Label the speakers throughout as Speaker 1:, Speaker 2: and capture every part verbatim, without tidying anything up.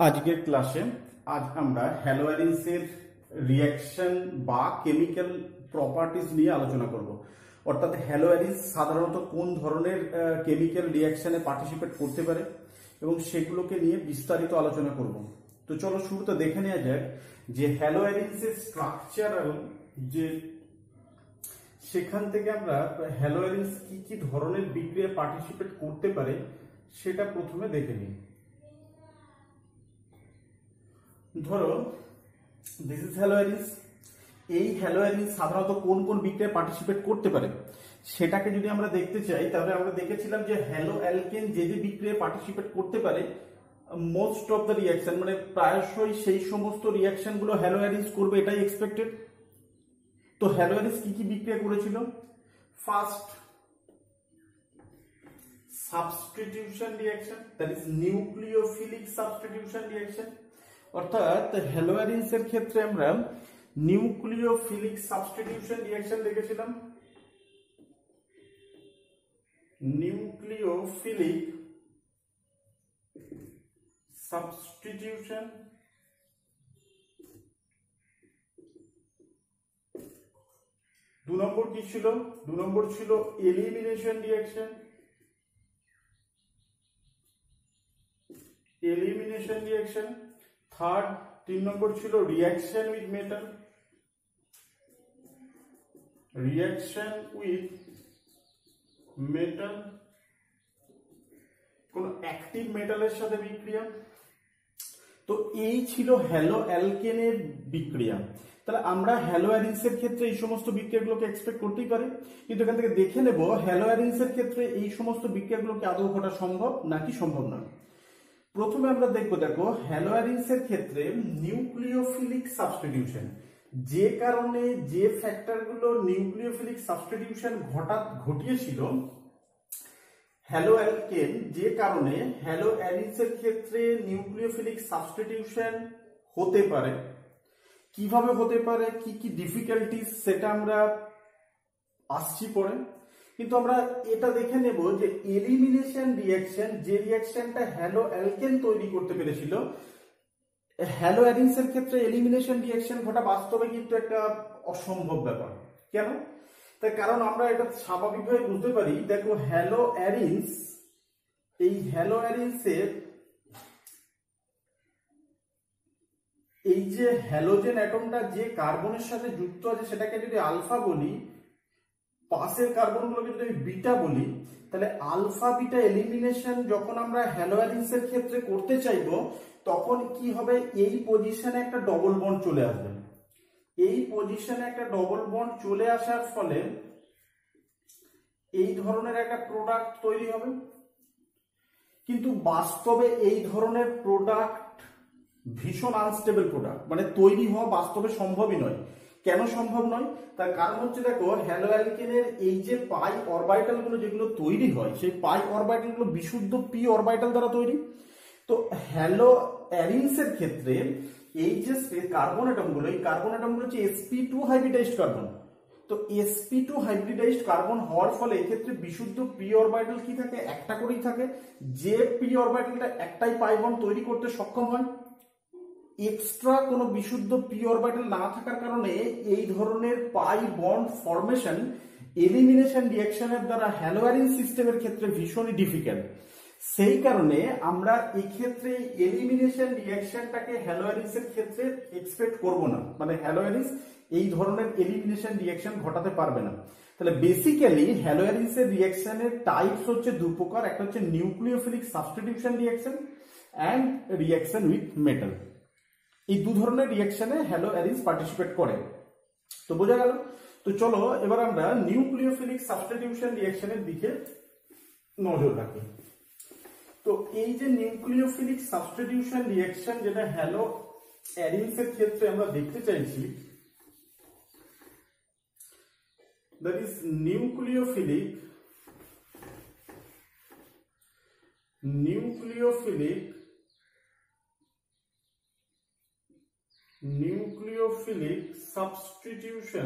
Speaker 1: আজকের ক্লাসে আজ আমরা হ্যালোয়ারিনসের রিঅ্যাকশন বা কেমিক্যাল প্রপার্টিজ নিয়ে আলোচনা করব। অর্থাৎ হ্যালোয়ারিনস সাধারণত কোন ধরনের কেমিক্যাল রিঅ্যাকশনে পার্টিসিপেট করতে পারে এবং সেগুলোকে নিয়ে বিস্তারিত আলোচনা করব। তো চলো শুরুতে দেখে নেওয়া যাক যে হ্যালোয়ারিনসের স্ট্রাকচারাল যে সেখান থেকে আমরা হ্যালোয়ারিনস কি কি ধরনের বিক্রিয়া পার্টিসিপেট করতে পারে সেটা প্রথমে দেখে নিই। ধরো দিস ইজ হ্যালোয়ারিনস। এই হ্যালোয়ারিনস সাধারণত কোন কোন বিক্রিয়ায় পার্টিসিপেট করতে পারে সেটাকে যদি আমরা দেখতে চাই তাহলে আমরা দেখেছিলাম যে হ্যালো অ্যালকেন যে যে বিক্রিয়ায় পার্টিসিপেট করতে পারে মোস্ট অফ দ্য রিঅ্যাকশন মানে প্রায়শই সেই সমস্ত রিঅ্যাকশন গুলো হ্যালোয়ারিনস করবে এটাই এক্সপেক্টেড। তো হ্যালোয়ারিনস কি কি বিক্রিয়া করেছিল? First substitution reaction, that is nucleophilic substitution reaction. অর্থাৎ হ্যালোয়ারিনস এর ক্ষেত্রে আমরা নিউক্লিওফিলিক সাবস্টিটিউশন রিঅ্যাকশন দেখেছিলাম। নিউক্লিওফিলিক সাবস্টিটিউশন দু নম্বর কি ছিল? দু নম্বর ছিল elimination reaction. Elimination reaction third তিন নম্বর ছিল reaction with metal. Reaction with metal কোন অ্যাক্টিভ মেটালের সাথে বিক্রিয়া। তো এই ছিল হ্যালো অ্যালকেনের বিক্রিয়া। তাহলে আমরা হ্যালোয়ারিনস এর ক্ষেত্রে এই সমস্ত বিক্রিয়াগুলোকে এক্সপেক্ট করতেই পারি, কিন্তু এখান থেকে দেখে নেব হ্যালোয়ারিনস এর ক্ষেত্রে এই সমস্ত বিক্রিয়াগুলোকে আদৌ ঘটা সম্ভব নাকি সম্ভব নয়। প্রথমে আমরা দেখবো, দেখো হ্যালোয়ারিনস এর ক্ষেত্রে নিউক্লিওফিলিক সাবস্টিটিউশন যে কারণে যে ফ্যাক্টরগুলো নিউক্লিওফিলিক সাবস্টিটিউশন ঘটা ঘটিয়েছিল হ্যালো অ্যালকেন, যে কারণে হ্যালো অ্যালিনস এর ক্ষেত্রে নিউক্লিওফিলিক সাবস্টিটিউশন হতে পারে, কিভাবে হতে পারে, কি কি ডিফিকাল্টিস সেটা আমরা আসছি পরে। কিন্তু আমরা এটা দেখে নেব যে এলিমিনেশন রিঅ্যাকশন, যে রিঅ্যাকশনটা হ্যালো অ্যালকেন তৈরি করতে পেরেছিল, হ্যালো অ্যারিনস এর ক্ষেত্রে এলিমিনেশন রিঅ্যাকশন ঘটা বাস্তবে কিন্তু একটা অসম্ভব ব্যাপার। কেন? তার কারণ আমরা এটা স্বাভাবিকভাবে বুঝতে পারি। দেখো হ্যালো অ্যারিনস, এই হ্যালো অ্যারিনসের এই যে হ্যালোজেন অ্যাটমটা যে কার্বনের সাথে যুক্ত আছে সেটাকে যদি আলফা বলি, পাশের কার্বনগুলোকে যদি আমি বিটা বলি, তাহলে আলফা বিটা এলিমিনেশন যখন আমরা হ্যালোয়ারিনস এর ক্ষেত্রে করতে চাইব তখন কি হবে? এই পজিশনে একটা ডবল বন্ড চলে আসবে। এই পজিশনে একটা ডবল বন্ড চলে আসার ফলে এই ধরনের একটা প্রোডাক্ট তৈরি হবে। কিন্তু বাস্তবে এই ধরনের প্রোডাক্ট ভীষণ আনস্টেবল প্রোডাক্ট, মানে তৈরি হওয়া বাস্তবে সম্ভবই নয়। কেন সম্ভব নয়? তার কারণ হচ্ছে দেখো হ্যালো অ্যালকেনের এই যে পাই অরবিটাল গুলো যেগুলো তৈরি হয় সেই পাই অরবিটাল গুলো বিশুদ্ধ পি অরবিটাল দ্বারা তৈরি। তো হ্যালো অ্যারিনস এর ক্ষেত্রে এই যে কার্বন অ্যাটম গুলো, এই কার্বন অ্যাটম গুলো হচ্ছে এসপি টু হাইব্রিডাইজড কার্বন। তো এসপি টু হাইব্রিডাইজড কার্বন হওয়ার ফলে এক্ষেত্রে বিশুদ্ধ পি অরবিটাল কি থাকে? একটা করেই থাকে। যে পি অরবিটালটা একটাই পাই বন্ড তৈরি করতে সক্ষম হয়, এক্সট্রা কোনো বিশুদ্ধ পি অরবিটাল না থাকার কারণে এই ধরনের পাই বন্ড ফরমেশন এলিমিনেশন রিঅ্যাকশনের দ্বারা হ্যালোয়ারিন সিস্টেমের ক্ষেত্রে ভীষণই ডিফিকাল্ট। সেই কারণে আমরা এই ক্ষেত্রে এলিমিনেশন রিঅ্যাকশনটাকে হ্যালোয়ারিনস এর ক্ষেত্রে এক্সপেক্ট করব না, মানে হ্যালোয়ারিনস এই ধরনের এলিমিনেশন রিঅ্যাকশন ঘটাতে পারবে না। তাহলে বেসিক্যালি হ্যালোয়ারিনস এর রিঅ্যাকশনের টাইপস হচ্ছে দু প্রকার, একটা হচ্ছে nucleophilic substitution reaction and reaction with metal. এই দু ধরনের রিঅ্যাকশনে হ্যালো অ্যারিনস পার্টিসিপেট করে। তো বোঝা গেল। তো চলো এবার আমরা নিউক্লিওফিলিক সাবস্টিটিউশন রিঅ্যাকশনের দিকে নজর রাখি। তো এই যে নিউক্লিওফিলিক সাবস্টিটিউশন রিঅ্যাকশন যেটা হ্যালো অ্যারিনস এর ক্ষেত্রে আমরা দেখতে চাইছি, that is nucleophilic nucleophilic nucleophilic substitution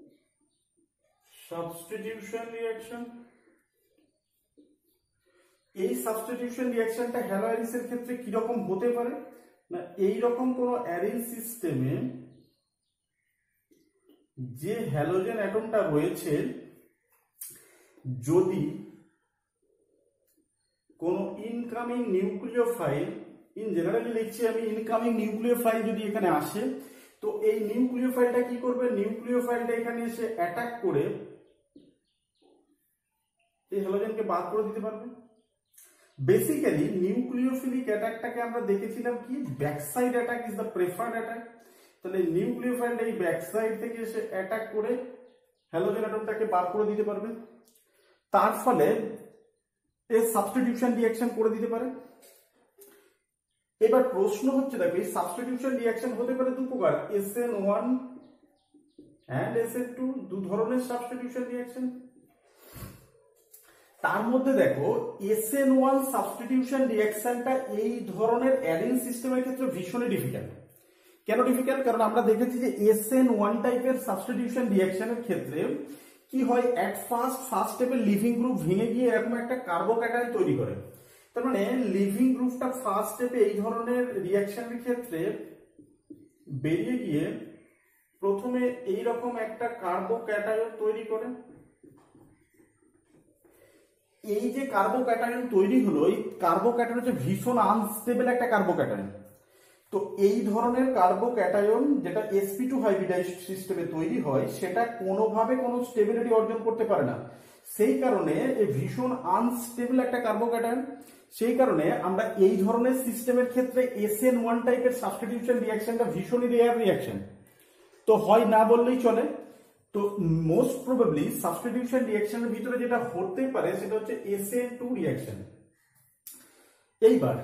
Speaker 1: substitution reaction এই সাবস্টিটিউশন রিঅ্যাকশনটা হ্যালো অ্যারিন্সের ক্ষেত্রে কি রকম হতে পারে না, এই রকম কোন অ্যারিন সিস্টেমে যে হ্যালোজেন অ্যাটমটা রয়েছে যদি কোন ইনকামিং নিউক্লিওফাইল, ইন জেনারেলি লিখছি আমি ইনকামিং নিউক্লিওফাইল যদি এখানে আসে, তো এই নিউক্লিওফাইলটা কি করবে, নিউক্লিওফাইলটা এখানে এসে অ্যাটাক করে এই হ্যালোজেনকে বাদ করে দিতে পারবে। বেসিক্যালি নিউক্লিওফিলিক অ্যাটাকটাকে আমরা দেখেছিলাম কি, backside attack is the preferred attack. তাহলে নিউক্লিওফাইলটা এই ব্যাকসাইড থেকে এসে অ্যাটাক করে হ্যালোজেন অ্যাটমটাকে বাদ করে দিতে পারবে, তার ফলে এই সাবস্টিটিউশন রিঅ্যাকশন করে দিতে পারে। এবার প্রশ্ন হচ্ছে দেখো, এই সাবস্টিটিউশন রিঅ্যাকশন হতে পারে দু প্রকার, S N one and S N two, দু ধরনের সাবস্টিটিউশন রিঅ্যাকশন। তার মধ্যে দেখো এস এন ওয়ান সাবস্টিটিউশন রিঅ্যাকশনটা এই ধরনের অ্যারিন সিস্টেমের ক্ষেত্রে ভীষণই ডিফিকাল্ট। কেন ডিফিকাল্ট? কারণ আমরা দেখেছি যে এস এন ওয়ান টাইপের সাবস্টিটিউশন রিঅ্যাকশনের ক্ষেত্রে কি হয়, এট ফার্স্ট ফার্স্ট স্টেপে লিভিং গ্রুপ ভেঙে গিয়ে এরকম একটা কার্বোক্যাটায়ন তৈরি করে। তার মানে লিভিং গ্রুপটা ফার্স্ট স্টেপে এই ধরনের রিঅ্যাকশনের ক্ষেত্রে বেরিয়ে গিয়ে প্রথমে এই রকম একটা কার্বোক্যাটায়ন তৈরি করে। এই যে কার্বোক্যাটায়ন তৈরি হলো, এই কার্বোক্যাটায়ন হচ্ছে ভীষণ আনস্টেবল একটা কার্বোক্যাটায়ন। তো এই ধরনের কার্বোক্যাটায়ন যেটা এস পি টু হাইব্রিডাইজড সিস্টেমে তৈরি হয়, সেটা কোনোভাবে কোনো স্টেবিলিটি অর্জন করতে পারে না। সেই কারণে এই ভীষণ আনস্টেবল একটা কার্বোক্যাটায়ন। সেই কারণে আমরা এই ধরনের সিস্টেমের ক্ষেত্রে এস এন ওয়ান টাইপের সাবস্টিটিউশন রিঅ্যাকশনটা ভীষণই রেয়ার রিঅ্যাকশন, তো হয় না বললেই চলে। তো মোস্ট প্রবাবলি সাবস্টিটিউশন রিঅ্যাকশনের ভিতরে যেটা হতে পারে সেটা হচ্ছে এস এন টু রিঅ্যাকশন। এইবার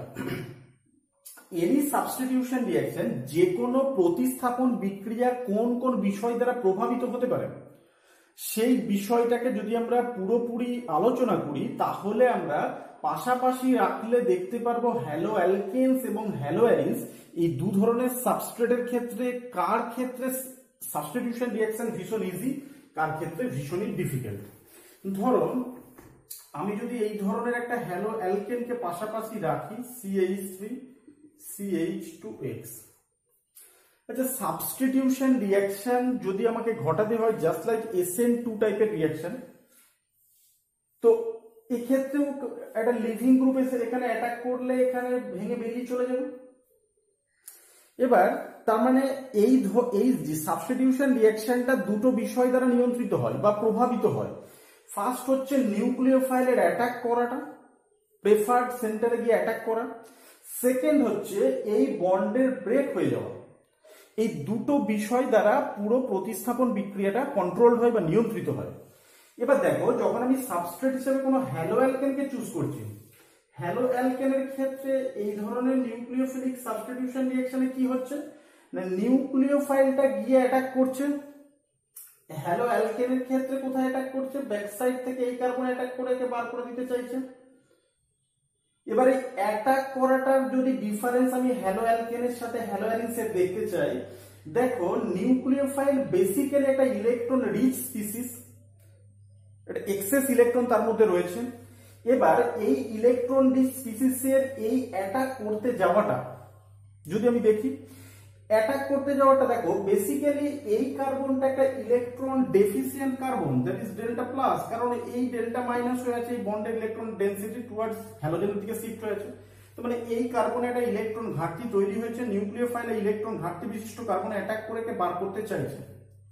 Speaker 1: এনি সাবস্টিটিউশন রিঅ্যাকশন যে কোনো প্রতিস্থাপন বিক্রিয়া কোন কোন বিষয় দ্বারা প্রভাবিত হতে পারে, সেই বিষয়টাকে যদি আমরা পুরোপুরি আলোচনা করি, তাহলে আমরা পাশাপাশি রাখলে দেখতে পারবো হ্যালো অ্যালকেনস এবং হ্যালো অ্যারিনস এই দু ধরনের সাবস্ট্রেটের ক্ষেত্রে কার ক্ষেত্রে সাবস্টিটিউশন রিঅ্যাকশন ভীষণ ইজি, কার ক্ষেত্রে ভীষণই ডিফিকাল্ট। ধরো আমি যদি এই ধরনের একটা হ্যালো অ্যালকেনকে পাশাপাশি রাখি, C H three C H two X, আচ্ছা সাবস্টিটিউশন রিঅ্যাকশন যদি আমাকে ঘটাতে হয় just like S N two টাইপের রিঅ্যাকশন, তো এক্ষেত্রেও একটা লিভিং গ্রুপ এসে এখানে অ্যাটাক করলে এখানে ভেঙে বেরিয়ে চলে যাবে। এবার তার মানে এই এই যে সাবস্টিটিউশন রিঅ্যাকশনটা দুটো বিষয় দ্বারা নিয়ন্ত্রিত হয় বা প্রভাবিত হয়। ফার্স্ট হচ্ছে নিউক্লিওফাইলের অ্যাটাক করাটা, প্রেফার্ড সেন্টারে গিয়ে অ্যাটাক করা। সেকেন্ড হচ্ছে এই বন্ডের ব্রেক হয়ে যাওয়া। এই দুটো বিষয় দ্বারা পুরো প্রতিস্থাপন বিক্রিয়াটা কন্ট্রোল হয় বা নিয়ন্ত্রিত হয়। এবার দেখো যখন আমি সাবস্ট্রেট হিসেবে কোনো হ্যালো অ্যালকেনকে চুজ করছি, হ্যালো অ্যালকেনের ক্ষেত্রে এই ধরনের নিউক্লিওফিলিক সাবস্টিটিউশন রিঅ্যাকশনে কি হচ্ছে না, নিউক্লিওফাইলটা গিয়ে অ্যাটাক করছে। হ্যালো অ্যালকেনের ক্ষেত্রে কোথায় অ্যাটাক করছে, ব্যাক সাইড থেকে এই কার্বন অ্যাটাক করে একে বার করে দিতে চাইছে। এবারে অ্যাটাক করাটার যদি ডিফারেন্স আমি হ্যালো অ্যালকেনের সাথে হ্যালো অ্যারিনসের দেখতে চাই, দেখো নিউক্লিওফাইল বেসিক্যালি একটা ইলেকট্রন রিচ স্পিসিস, এটা এক্সেস ইলেকট্রন তার মধ্যে রয়েছে। এবার এই ইলেকট্রন রিচ স্পিসিসের এই অ্যাটাক করতে যাওয়াটা যদি আমি দেখি, অ্যাটাক করতে যাওয়াটা দেখো বেসিক্যালি এই কার্বনটা একটা electron deficient carbon, that is delta plus, কারণ এই ডেল্টা মাইনাস হয়ে আছে, এই বন্ডের ইলেকট্রন ডেনসিটি টুয়ার্ডস হ্যালোজেনের দিকে শিফট হয়েছে। তো মানে এই কার্বনে একটা ইলেকট্রন ঘাটতি তৈরি হয়েছে, নিউক্লিওফাইলে ইলেকট্রন ঘাটতি বিশিষ্ট কার্বন অ্যাটাক করে কে বার করতে চাইছে।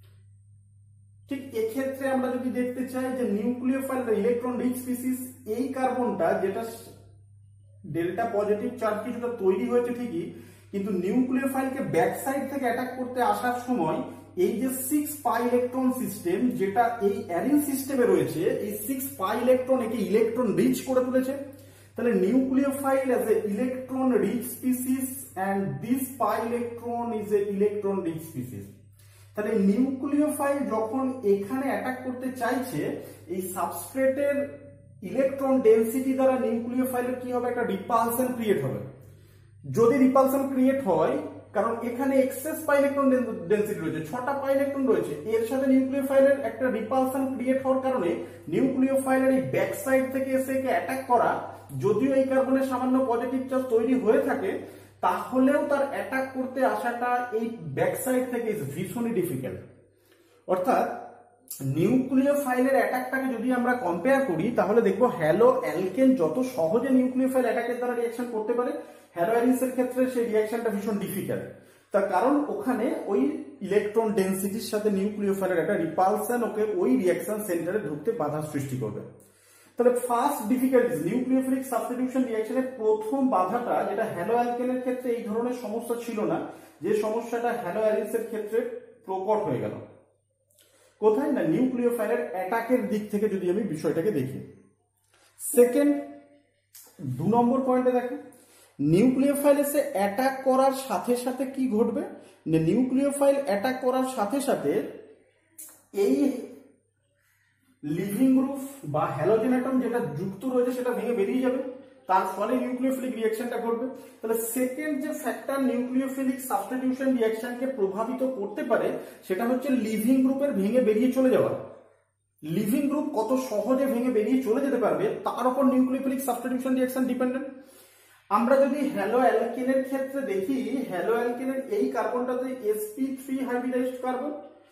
Speaker 1: ঠিক এক্ষেত্রে আমরা যদি দেখতে চাই যে নিউক্লিওফাইল ইলেকট্রন রিচ স্পিসিস, এই কার্বনটা যেটা ডেল্টা পজিটিভ চার্জ কিছুটা তৈরি হয়েছে ঠিকই, কিন্তু নিউক্লিওফাইলকে ব্যাক সাইড থেকে অ্যাটাক করতে আসার সময় এই যে সিক্স পাই ইলেকট্রন সিস্টেম যেটা এই অ্যারিন সিস্টেমে রয়েছে, এই সিক্স পাই ইলেকট্রন একে ইলেকট্রন রিচ করে তুলেছে। তাহলে nucleophile as a electron rich species and this pi electron is a electron rich species. তাহলে নিউক্লিওফাইল যখন এখানে অ্যাটাক করতে চাইছে, এই সাবস্ট্রেটের ইলেকট্রন ডেনসিটি দ্বারা নিউক্লিওফাইলের কি হবে, একটা রিপালশন ক্রিয়েট হবে। যদি রিপালশন ক্রিয়েট হয়, কারণ এখানে এক্সেস পাই ইলেকট্রন ডেনসিটি রয়েছে, ছটা পাই ইলেকট্রন রয়েছে, এর সাথে নিউক্লিওফাইলের একটা রিপালশন ক্রিয়েট হওয়ার কারণে নিউক্লিওফাইলের এই ব্যাক সাইড থেকে এসে একে অ্যাটাক করা যদিও এই কার্বনের সামান্য পজিটিভ চার্জ তৈরি হয়ে থাকে, তাহলেও তার অ্যাটাক করতে আসাটা এই ব্যাকসাইড থেকে ইজ ভীষণই ডিফিকাল্ট। অর্থাৎ নিউক্লিওফাইলের অ্যাটাকটাকে যদি আমরা কম্পেয়ার করি, তাহলে দেখবো হ্যালো অ্যালকেন যত সহজে নিউক্লিওফাইল অ্যাটাকের দ্বারা রিঅ্যাকশন করতে পারে, হ্যালো অ্যারিনসের ক্ষেত্রে সেই রিঅ্যাকশনটা ভীষণ ডিফিকাল্ট। তার কারণ ওখানে ওই ইলেকট্রন ডেনসিটির সাথে নিউক্লিওফাইলের একটা রিপালশন ওকে ওই রিঅ্যাকশন সেন্টারে ঢুকতে বাধা সৃষ্টি করবে। তাহলে ফার্স্ট ডিফিকাল্টিজ নিউক্লিওফিলিক সাবস্টিটিউশন রিঅ্যাকশনের প্রথম বাধাটা, যেটা হ্যালো অ্যালকেনের ক্ষেত্রে এই ধরনের সমস্যা ছিল না, যে সমস্যাটা হ্যালো অ্যারিনসের ক্ষেত্রে প্রকট হয়ে গেল কোথায় না নিউক্লিওফাইলের অ্যাটাকের দিক থেকে যদি আমি বিষয়টাকে দেখি। সেকেন্ড দু নম্বর পয়েন্টে দেখো, নিউক্লিওফাইল এসে অ্যাটাক করার সাথে সাথে কি ঘটবে, নিউক্লিওফাইল অ্যাটাক করার সাথে সাথে এই লিভিং গ্রুপ বা হ্যালোজেন অ্যাটম যেটা যুক্ত রয়েছে সেটা ভেঙে বেরিয়ে যাবে, তার ফলে নিউক্লিওফিলিক রিঅ্যাকশনটা ঘটবে। তাহলে সেকেন্ড যে ফ্যাক্টর নিউক্লিওফিলিক সাবস্টিটিউশন রিঅ্যাকশনকে প্রভাবিত করতে পারে সেটা হচ্ছে লিভিং গ্রুপের ভেঙে বেরিয়ে চলে যাওয়া। লিভিং গ্রুপ কত সহজে ভেঙে বেরিয়ে চলে যেতে পারবে তার উপর নিউক্লিওফিলিক সাবস্টিটিউশন রিঅ্যাকশন ডিপেন্ডেন্ট। আমরা যদি হ্যালো অ্যালকেনের ক্ষেত্রে দেখি, হ্যালো অ্যালকেনের এই কার্বনটাতে এসপি থ্রি হাইব্রিডাইজড কার্বন,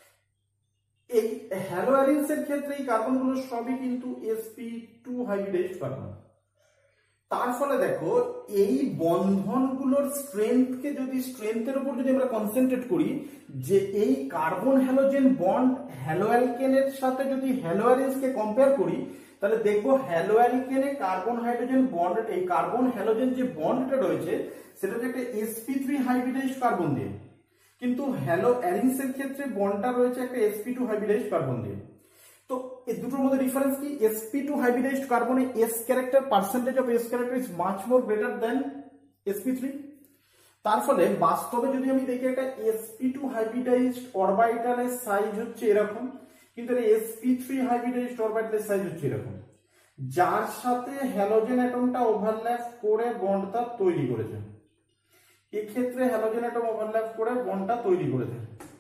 Speaker 1: এই হ্যালো অ্যারিনসের ক্ষেত্রে এই কার্বনগুলো সবই কিন্তু এসপি টু হাইব্রিডাইজড কার্বন। তার ফলে দেখো এই বন্ধনগুলোর স্ট্রেংথকে যদি স্ট্রেংথের উপর যদি আমরা কনসেন্ট্রেট করি, যে এই কার্বন হ্যালোজেন বন্ড হ্যালো অ্যালকেনের সাথে যদি হ্যালো অ্যারিনসকে কম্পেয়ার করি, তাহলে দেখবো হ্যালো অ্যালকেনে কার্বন হাইড্রোজেন বন্ড, এই কার্বন হ্যালোজেন যে বন্ডটা রয়েছে সেটা হচ্ছে একটা এসপি থ্রি হাইব্রিডাইজড কার্বন দিয়ে, কিন্তু হ্যালো অ্যারিনসের ক্ষেত্রে বন্ডটা রয়েছে একটা এসপি টু হাইব্রিডাইজড কার্বন দিয়ে। তো এই দুটোর মধ্যে ডিফারেন্স কি, এসপি টু হাইব্রিডাইজড কার্বনে s character percentage of s character is much more greater than sp three. তার ফলে বাস্তবে যদি আমি দেখি একটা এসপি টু হাইব্রিডাইজড অরবিটালের সাইজ হচ্ছে এরকম, কিন্তু এসপি থ্রি হাইব্রিডাইজড অরবিটালের সাইজ হচ্ছে এরকম, যার সাথে হ্যালোজেন অ্যাটমটা ওভারল্যাপ করে বন্ডটা তৈরি করেছে। এক্ষেত্রে হ্যালোজেন অ্যাটম ওভারল্যাপ করে বন্ডটা তৈরি করেছে।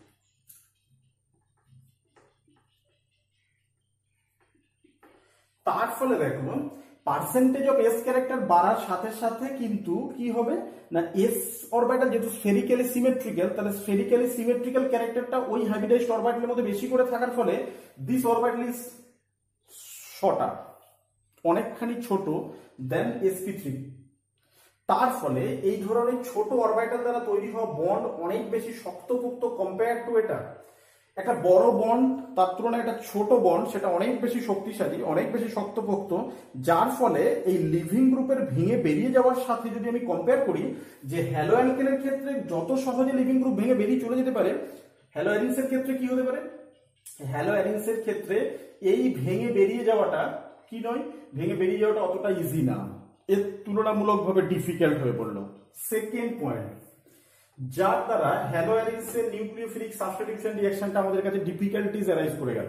Speaker 1: তার ফলে দেখো পার্সেন্টেজ অফ এস ক্যারেক্টার বাড়ার সাথে সাথে কিন্তু কি হবে না, এস অরবিটাল যেহেতু স্ফেরিক্যালি সিমেট্রিক্যাল, তাহলে স্ফেরিক্যালি সিমেট্রিক্যাল ক্যারেক্টারটা ওই হাইব্রিডাইজড অরবিটালের মধ্যে বেশি করে থাকার ফলে দিস অরবিটাল ইজ শর্টার, অনেকখানি ছোট দেন এসপি থ্রি। তার ফলে এই ধরনের ছোট অরবিটাল দ্বারা তৈরি হওয়া বন্ড অনেক বেশি শক্তপোক্ত কম্পেয়ার টু এটা একটা বড় বন্ড, তার তুলনায় একটা ছোট বন্ড সেটা অনেক বেশি শক্তিশালী, অনেক বেশি শক্তপোক্ত, যার ফলে এই লিভিং গ্রুপের ভেঙে বেরিয়ে যাওয়ার সাথে যদি আমি কম্পেয়ার করি, যে হ্যালো অ্যালকেনের ক্ষেত্রে যত সহজে লিভিং গ্রুপ ভেঙে বেরিয়ে চলে যেতে পারে, হ্যালো অ্যারিনসের ক্ষেত্রে কি হতে পারে, হ্যালো অ্যারিনসের ক্ষেত্রে এই ভেঙে বেরিয়ে যাওয়াটা কি নয়, ভেঙে বেরিয়ে যাওয়াটা অতটা ইজি না, এর তুলনামূলকভাবে ডিফিকাল্ট হয়ে পড়লো। সেকেন্ড পয়েন্ট, যার দ্বারা হ্যালো অ্যারিনসের নিউক্লিওফিলিক সাবস্টিটিউশন রিঅ্যাকশনটা আমাদের কাছে ডিফিকাল্টিজ অ্যারাইজ করে গেল।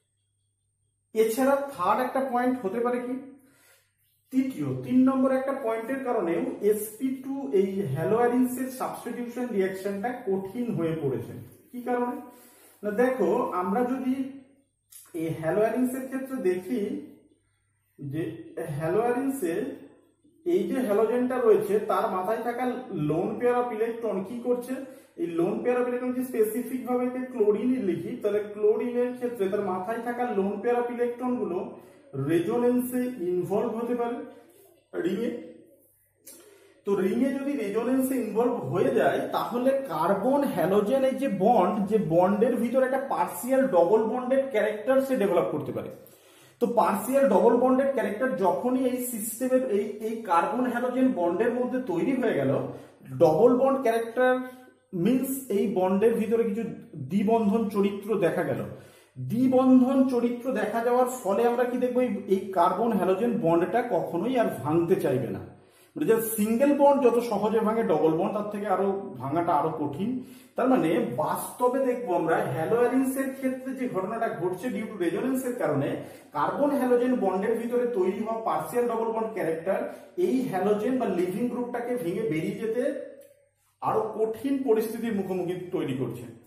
Speaker 1: এছাড়া থার্ড একটা পয়েন্ট হতে পারে কি, তৃতীয় তিন নম্বর একটা পয়েন্টের কারণেও এসপি টু এই হ্যালো অ্যারিনসের সাবস্টিটিউশন রিঅ্যাকশনটা কঠিন হয়ে পড়েছে। কি কারণে না, দেখো আমরা যদি এই হ্যালো অ্যারিনসের ক্ষেত্রে দেখি, যে হ্যালো অ্যারিনসের এই যে হ্যালোজেনটা রয়েছে তার মাথায় থাকা লোন পেয়ার অফ ইলেকট্রন কি করছে, এই লোন পেয়ার অফ ইলেকট্রন যদি স্পেসিফিক ভাবে ক্লোরিন লিখি, তাহলে ক্লোরিনের ক্ষেত্রে তার মাথায় থাকা লোন পেয়ার অফ ইলেকট্রন গুলো রেজোনেন্সে ইনভলভ হতে পারে রিংয়ে। তো রিংয়ে যদি রেজোনেন্সে ইনভলভ হয়ে যায়, তাহলে কার্বন হ্যালোজেন এই যে বন্ড, যে বন্ডের ভিতরে একটা পার্সিয়াল ডবল বন্ডেড ক্যারেক্টার সে ডেভেলপ করতে পারে। তো পার্সিয়াল ডবল বন্ডেড ক্যারেক্টার যখনই এই সিস্টেমের এই এই কার্বন হ্যালোজেন বন্ডের মধ্যে তৈরি হয়ে গেল, ডবল বন্ড ক্যারেক্টার মিন্স এই বন্ডের ভিতরে কিছু দ্বিবন্ধন চরিত্র দেখা গেল। দ্বিবন্ধন চরিত্র দেখা যাওয়ার ফলে আমরা কি দেখবো, এই কার্বন হ্যালোজেন বন্ডটা কখনোই আর ভাঙতে চাইবে না। মানে যে সিঙ্গেল বন্ড যত সহজে ভাঙে, ডবল বন্ড তার থেকে আরো ভাঙাটা আরো কঠিন। তার মানে বাস্তবে দেখবো আমরা হ্যালো অ্যারিনসের ক্ষেত্রে যে ঘটনাটা ঘটছে ডিউ টু রেজোনেন্সের কারণে, কার্বন হ্যালোজেন বন্ডের ভিতরে তৈরি হওয়া পার্সিয়াল ডবল বন্ড ক্যারেক্টার এই হ্যালোজেন বা লিভিং গ্রুপটাকে ভেঙে বেরিয়ে যেতে আরো কঠিন পরিস্থিতির মুখোমুখি তৈরি করছে।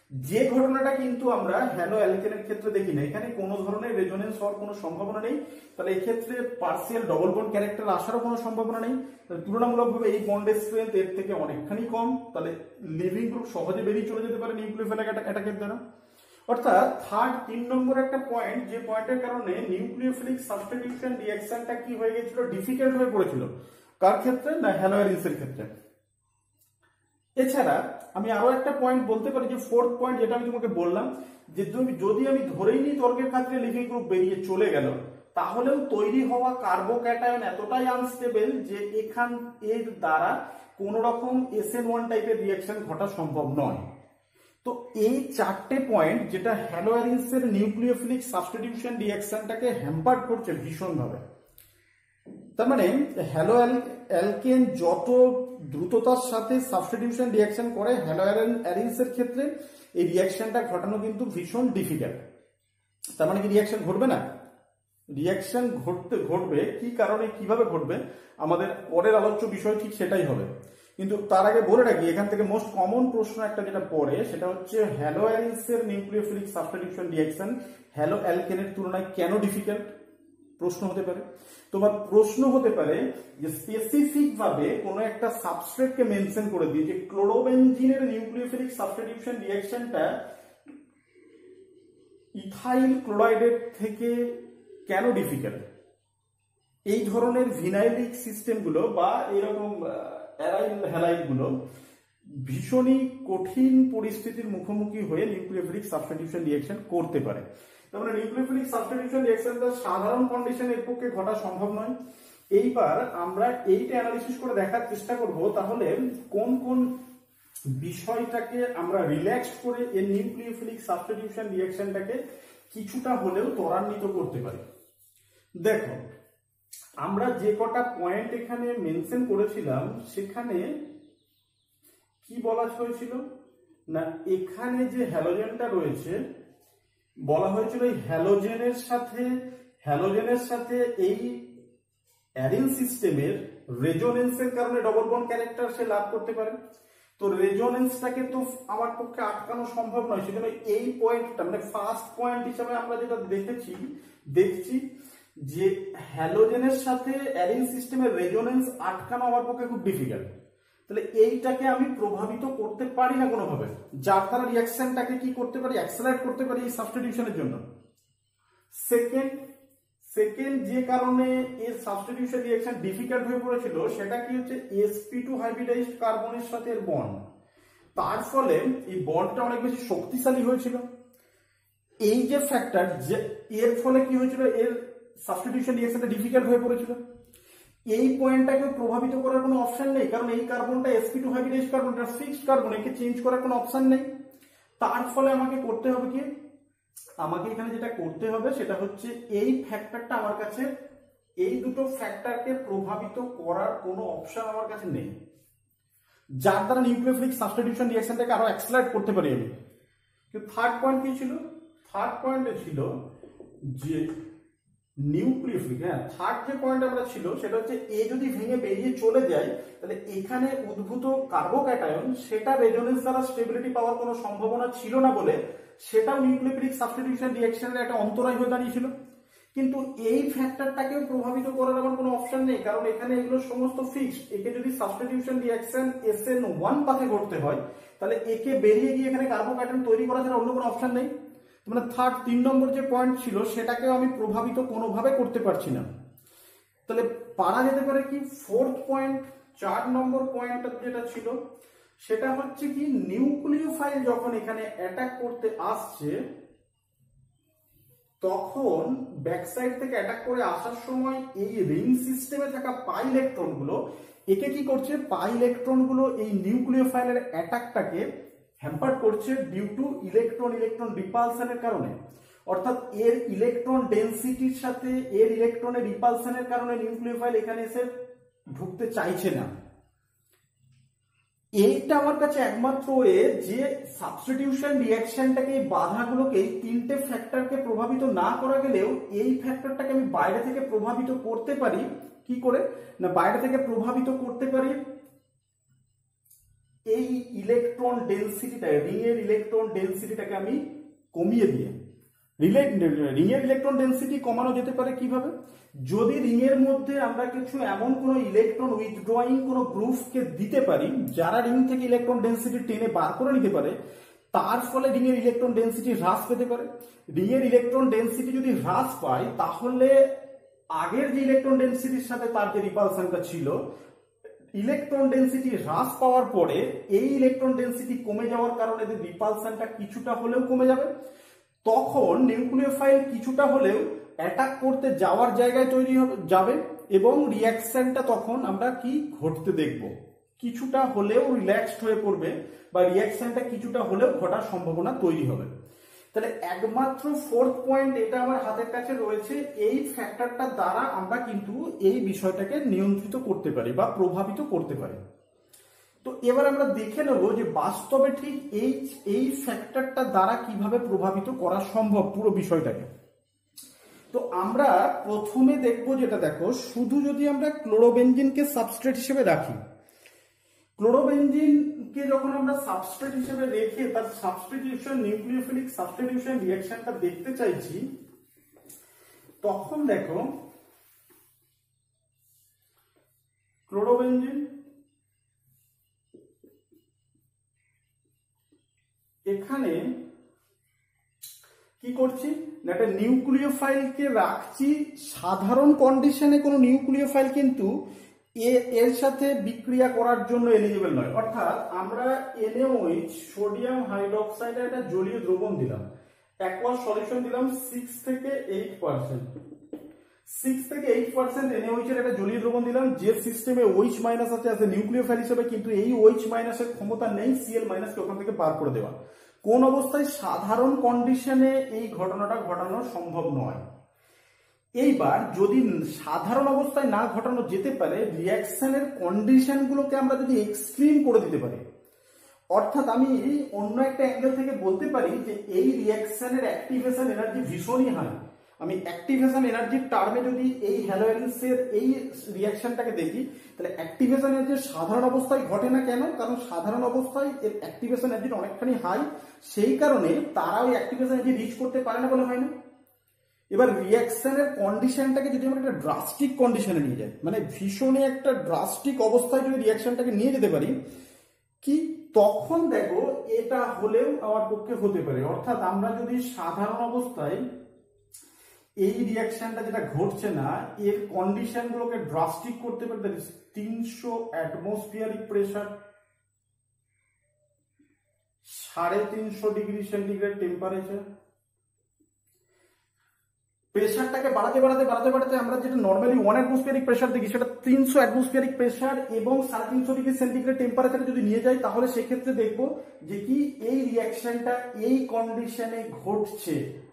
Speaker 1: যে ঘটনাটা কিন্তু আমরা হ্যালো অ্যালকেনের ক্ষেত্রে দেখি না, এখানে কোনো ধরনের রেজোনেন্স হওয়ার কোনো সম্ভাবনা নেই, তাহলে এই ক্ষেত্রে পার্সিয়াল ডবল বন্ড ক্যারেক্টার আসারও কোনো সম্ভাবনা নেই। তুলনামূলকভাবে এই বন্ডের স্ট্রেংথ এর থেকে অনেকখানি কম, তাহলে লিভিং গ্রুপ সহজে বেরিয়ে চলে যেতে পারে নিউক্লিওফিলিক অ্যাটাকের দ্বারা। অর্থাৎ থার্ড তিন নম্বর একটা পয়েন্ট, যে পয়েন্টের কারণে নিউক্লিওফিলিক সাবস্টিটিউশন রিঅ্যাকশনটা কি হয়ে গেছিল, ডিফিকাল্ট হয়ে পড়েছিল, কার ক্ষেত্রে না হ্যালো অ্যালিন্সের ক্ষেত্রে। এছাড়া আমি আরো একটা পয়েন্ট বলতে পারি, যে ফোর্থ পয়েন্ট যেটা আমি তোমাকে বললাম, যে যদি আমি ধরেই নিই তর্কের ক্ষেত্রে লিভিং গ্রুপ বেরিয়ে চলে গেল, তাহলেও তৈরি হওয়া কার্বোক্যাটায়ন এতটাই আনস্টেবল যে এখান এর দ্বারা কোন রকম এস এন ওয়ান টাইপের রিঅ্যাকশন ঘটা সম্ভব নয়। তো এই চারটে পয়েন্ট যেটা হ্যালো অ্যালিন্সের নিউক্লিওফিলিক সাবস্টিটিউশন রিঅ্যাকশনটাকে হ্যাম্পার করছে ভীষণভাবে। তার মানে হ্যালো অ্যালকেন যত দ্রুততার সাথে সাবস্টিটিউশন রিঅ্যাকশন করে, হ্যালো অ্যালিন্সের ক্ষেত্রে এই রিঅ্যাকশনটা ঘটানো কিন্তু ভীষণ ডিফিকাল্ট। তার মানে কি রিঅ্যাকশন ঘটবে না? রিঅ্যাকশন ঘটতে ঘটবে, কি কারণে কিভাবে ঘটবে আমাদের পরের আলোচ্য বিষয় ঠিক সেটাই হবে। কিন্তু তার আগে বলে রাখি, এখান থেকে মোস্ট কমন প্রশ্ন একটা যেটা পড়ে সেটা হচ্ছে হ্যালো অ্যালিন্সের নিউক্লিওফিলিক সাবস্টিটিউশন রিঅ্যাকশন হ্যালো অ্যালকেনের তুলনায় কেন ডিফিকাল্ট, প্রশ্ন হতে পারে। তোমার প্রশ্ন হতে পারে যে স্পেসিফিক ভাবে কোনো একটা সাবস্ট্রেটকে মেনশন করে দিয়ে যে ক্লোরোবেনজিনের নিউক্লিওফিলিক সাবস্টিটিউশন রিঅ্যাকশনটা ইথাইল ক্লোরাইডের থেকে কেন ডিফিকাল্ট। এই ধরনের ভিনাইলিক সিস্টেমগুলো বা এরকম অ্যারাইল হ্যালাইড গুলো ভীষণই কঠিন পরিস্থিতির মুখোমুখি হয়ে নিউক্লিওফিলিক সাবস্টিটিউশন রিঅ্যাকশন করতে পারে। তার মানে নিউক্লিওফিলিক সাবস্টিটিউশন রিঅ্যাকশনটা সাধারণ কন্ডিশনের পক্ষে ঘটা সম্ভব নয়। এইবার আমরা এইটা অ্যানালিসিস করে দেখার চেষ্টা করব, তাহলে কোন কোন বিষয়টাকে আমরা রিল্যাক্স করে এই নিউক্লিওফিলিক সাবস্টিটিউশন রিঅ্যাকশনটাকে কিছুটা হলেও ত্বরান্বিত করতে পারি। দেখো, আমরা যে কটা পয়েন্ট এখানে মেনশন করেছিলাম সেখানে কি বলা হয়েছিল না, এখানে যে হ্যালোজেনটা রয়েছে বলা হয়েছিল এই হ্যালোজেনের সাথে হ্যালোজেনের সাথে এই অ্যারিন সিস্টেমের রেজোনেন্সের কারণে ডবল বন্ড ক্যারেক্টার সে লাভ করতে পারে। তো রেজোনেন্সটাকে তো আমার পক্ষে আটকানো সম্ভব নয়, সেজন্য এই পয়েন্টটা মানে ফার্স্ট পয়েন্ট হিসাবে আমরা যেটা দেখেছি দেখছি যে হ্যালোজেনের সাথে অ্যারিন সিস্টেমের রেজোনেন্স আটকানো আমার পক্ষে খুব ডিফিকাল্ট। তাহলে এইটাকে আমি প্রভাবিত করতে পারি না কোনোভাবে, যার দ্বারা রিঅ্যাকশনটাকে কি করতে পারি, অ্যাক্সেলারেট করতে পারি এই সাবস্টিটিউশনের জন্য। সেকেন্ড সেকেন্ড যে কারণে এর সাবস্টিটিউশন রিঅ্যাকশন ডিফিকাল্ট হয়ে পড়েছিল সেটা কি হচ্ছে এস পি টু হাইব্রিডাইজড কার্বনের সাথে এর বন্ড, তার ফলে এই বন্ডটা অনেক বেশি শক্তিশালী হয়েছিল। এই যে ফ্যাক্টর, যে এর ফলে কি হয়েছিল, এর সাবস্টিটিউশন রিঅ্যাকশনটা ডিফিকাল্ট হয়ে পড়েছিল। এই পয়েন্টটাকে প্রভাবিত করার কোনো অপশন নেই, কারণ এই কার্বনটা S P two hybridized carbon, এটা ফিক্সড কার্বন, একে চেঞ্জ করার কোনো অপশন নেই। তার ফলে আমাকে করতে হবে কি, আমাকে এখানে যেটা করতে হবে সেটা হচ্ছে এই ফ্যাক্টরটা আমার কাছে, এই দুটো ফ্যাক্টরকে প্রভাবিত করার কোনো অপশন আমার কাছে নেই, যার দ্বারা নিউক্লিওফিলিক সাবস্টিটিউশন রিঅ্যাকশনটাকে আরো অ্যাক্সেলারেট করতে পারি আমি। কিন্তু থার্ড পয়েন্ট কি ছিল, থার্ড পয়েন্টে ছিল যে নিউক্লিওফিলিক, হ্যাঁ থার্ড যে পয়েন্ট আমরা ছিল সেটা হচ্ছে এ যদি ভেঙে বেরিয়ে চলে যায় তাহলে এখানে উদ্ভূত কার্বোক্যাটায়ন সেটা রেজোনেন্স দ্বারা স্টেবিলিটি পাওয়ার কোনো সম্ভাবনা ছিল না বলে সেটাও নিউক্লিওফিলিক সাবস্টিটিউশন রিঅ্যাকশনের একটা অন্তরায় হয়ে দাঁড়িয়েছিল। কিন্তু এই ফ্যাক্টরটাকেও প্রভাবিত করার আমার কোনো অপশন নেই, কারণ এখানে এগুলো সমস্ত ফিক্সড। একে যদি substitution reaction S N one পাথে ঘটতে হয় তাহলে একে বেরিয়ে গিয়ে এখানে কার্বোক্যাটায়ন তৈরি করা ছাড়া অন্য কোনো অপশন নেই। মানে থার্ড তিন নম্বর যে পয়েন্ট ছিল সেটাকেও আমি প্রভাবিত কোনোভাবে করতে পারছি না। তাহলে পারা যেতে পারে কি ফোর্থ পয়েন্ট, চার নম্বর পয়েন্ট যেটা ছিল সেটা হচ্ছে কি নিউক্লিওফাইল যখন এখানে অ্যাটাক করতে আসছে তখন ব্যাকসাইড থেকে অ্যাটাক করে আসার সময় এই রিং সিস্টেমে থাকা পাই ইলেকট্রন গুলো একে কি করছে, পাই ইলেকট্রন গুলো এই নিউক্লিওফাইলের অ্যাটাকটাকে হ্যাম্পার করছে ডিউ টু ইলেকট্রন ইলেকট্রন রিপালশনের কারণে। অর্থাৎ এর ইলেকট্রন ডেনসিটির সাথে এর ইলেকট্রনের রিপালশনের কারণে নিউক্লিওফাইল এখানে এসে ঢুকতে চাইছে না। এইটা আমার কাছে একমাত্র এ যে সাবস্টিটিউশন রিঅ্যাকশনটাকে, এই বাধাগুলোকে, এই তিনটে ফ্যাক্টরকে প্রভাবিত না করা গেলেও এই ফ্যাক্টরটাকে আমি বাইরে থেকে প্রভাবিত করতে পারি। কি করে না, বাইরে থেকে প্রভাবিত করতে পারি এই ইলেকট্রন ডেন্সিটিটা, রিং এর ইলেকট্রন ডেন্সিটিটাকে আমি কমিয়ে দিয়ে, রিং এর ইলেকট্রন ডেন্সিটি কমানো যেতে পারে কিভাবে? যদি রিং এর মধ্যে আমরা কিছু এমন কোন ইলেকট্রন উইথড্রয়িং কোন গ্রুপকে দিতে পারি যারা রিং থেকে ইলেকট্রন ডেন্সিটি টেনে বার করে নিতে পারে, তার ফলে রিং এর ইলেকট্রন ডেন্সিটি হ্রাস পেতে পারে। রিং এর ইলেকট্রন ডেন্সিটি যদি হ্রাস পায় তাহলে আগের যে ইলেকট্রন ডেন্সিটির সাথে তার যে রিপালশনটা ছিল, ইলেকট্রন ডেন্সিটি হ্রাস পাওয়ার পরে এই ইলেকট্রন ডেন্সিটি কমে যাওয়ার কারণে যে রিপালশনটা কিছুটা হলেও কমে যাবে, তখন নিউক্লিওফাইল কিছুটা হলেও অ্যাটাক করতে যাওয়ার জায়গায় তৈরি হবে যাবে এবং রিঅ্যাকশনটা তখন আমরা কি ঘটতে দেখব, কিছুটা হলেও রিল্যাক্সড হয়ে পড়বে বা রিঅ্যাকশনটা কিছুটা হলেও ঘটার সম্ভাবনা তৈরি হবে। তাহলে একমাত্র ফোর্থ পয়েন্ট এটা আমার হাতের কাছে রয়েছে, এই ফ্যাক্টরটা দ্বারা আমরা কিন্তু এই বিষয়টাকে নিয়ন্ত্রিত করতে পারি বা প্রভাবিত করতে পারি। তো এবার আমরা দেখে নেব যে বাস্তবে ঠিক এই এই ফ্যাক্টরটা দ্বারা কিভাবে প্রভাবিত করা সম্ভব পুরো বিষয়টাকে। তো আমরা প্রথমে দেখব যেটা, দেখো শুধু যদি আমরা ক্লোরোবেনজিনকে সাবস্ট্রেট হিসেবে রাখি, ক্লোরোবেনজিনকে যখন আমরা সাবস্ট্রেট হিসেবে রেখে তার সাবস্টিটিউশন, নিউক্লিওফিলিক সাবস্টিটিউশন রিঅ্যাকশনটা দেখতে চাইছি, তখন দেখো ক্লোরোবেনজিন এখানে কি করছি না, একটা নিউক্লিওফাইলকে রাখছি সাধারণ কন্ডিশনে। কোনো নিউক্লিওফাইল কিন্তু এর সাথে বিক্রিয়া করার জন্য এলিজিবল নয়, অর্থাৎ আমরা এনএইচ সোডিয়াম হাইড্রোক্সাইডের একটা জলীয় দ্রবণ দিলাম, অ্যাকোয়াস সলিউশন দিলাম সিক্স থেকে এইট পার্সেন্ট, সিক্স থেকে এইট পার্সেন্ট এনএইচ এর একটা জলীয় দ্রবণ দিলাম, যে সিস্টেমে ওইচ মাইনাস আছে অ্যাজ এ নিউক্লিওফাইল হিসেবে, কিন্তু এই ওইচ মাইনাসের ক্ষমতা নেই সিএল মাইনাসকে ওখান থেকে বার করে দেওয়া। কোন অবস্থায়? সাধারণ কন্ডিশনে এই ঘটনাটা ঘটানো সম্ভব নয়। এইবার যদি সাধারণ অবস্থায় না ঘটানো যেতে পারে, রিঅ্যাকশনের কন্ডিশনগুলোকে আমরা যদি এক্সট্রিম করে দিতে পারি, অর্থাৎ আমি অন্য একটা অ্যাঙ্গেল থেকে বলতে পারি যে এই রিঅ্যাকশনের অ্যাক্টিভেশন এনার্জি ভীষণই হাই। আমি অ্যাক্টিভেশন এনার্জির টার্মে যদি এই হ্যালোজেন্সের এই রিঅ্যাকশনটাকে দেখি, তাহলে অ্যাক্টিভেশন এনার্জি সাধারণ অবস্থায় ঘটে না কেন? কারণ সাধারণ অবস্থায় এর অ্যাক্টিভেশন এনার্জি অনেকখানি হাই, সেই কারণে তারা ওই অ্যাক্টিভেশন এনার্জি রিচ করতে পারে না বলে হয় না। এবার রিঅ্যাকশনের কন্ডিশনটাকে যদি আমরা একটা ড্রাস্টিক কন্ডিশনে নিয়ে যাই, মানে ভীষণই একটা ড্রাস্টিক অবস্থায় যদি রিঅ্যাকশনটাকে নিয়ে যেতে পারি, কি তখন দেখো এটা হলেও আমার পক্ষে হতে পারে। অর্থাৎ আমরা যদি সাধারণ অবস্থায় এই রিঅ্যাকশনটা যেটা ঘটছে না এর কন্ডিশনগুলোকে ড্রাস্টিক করতে পারি, দ্যাট ইজ তিনশো অ্যাটমসফিয়ারিক প্রেসার, সাড়ে তিনশো ডিগ্রি সেন্টিগ্রেড টেম্পারেচার, প্রেসারটাকে বাড়াতে বাড়াতে বাড়াতে বাড়াতে আমরা যেটা নর্মালি ওয়ান অ্যাটমসফিয়ারিক প্রেসার দেখি সেটা তিনশো অ্যাটমসফিয়ারিক প্রেসার এবং সাড়ে তিনশো ডিগ্রি সেন্টিগ্রেড টেম্পারেচারে যদি নিয়ে যাই, তাহলে সেক্ষেত্রে দেখবো যে কি এই রিঅ্যাকশনটা এই কন্ডিশনে ঘটছে।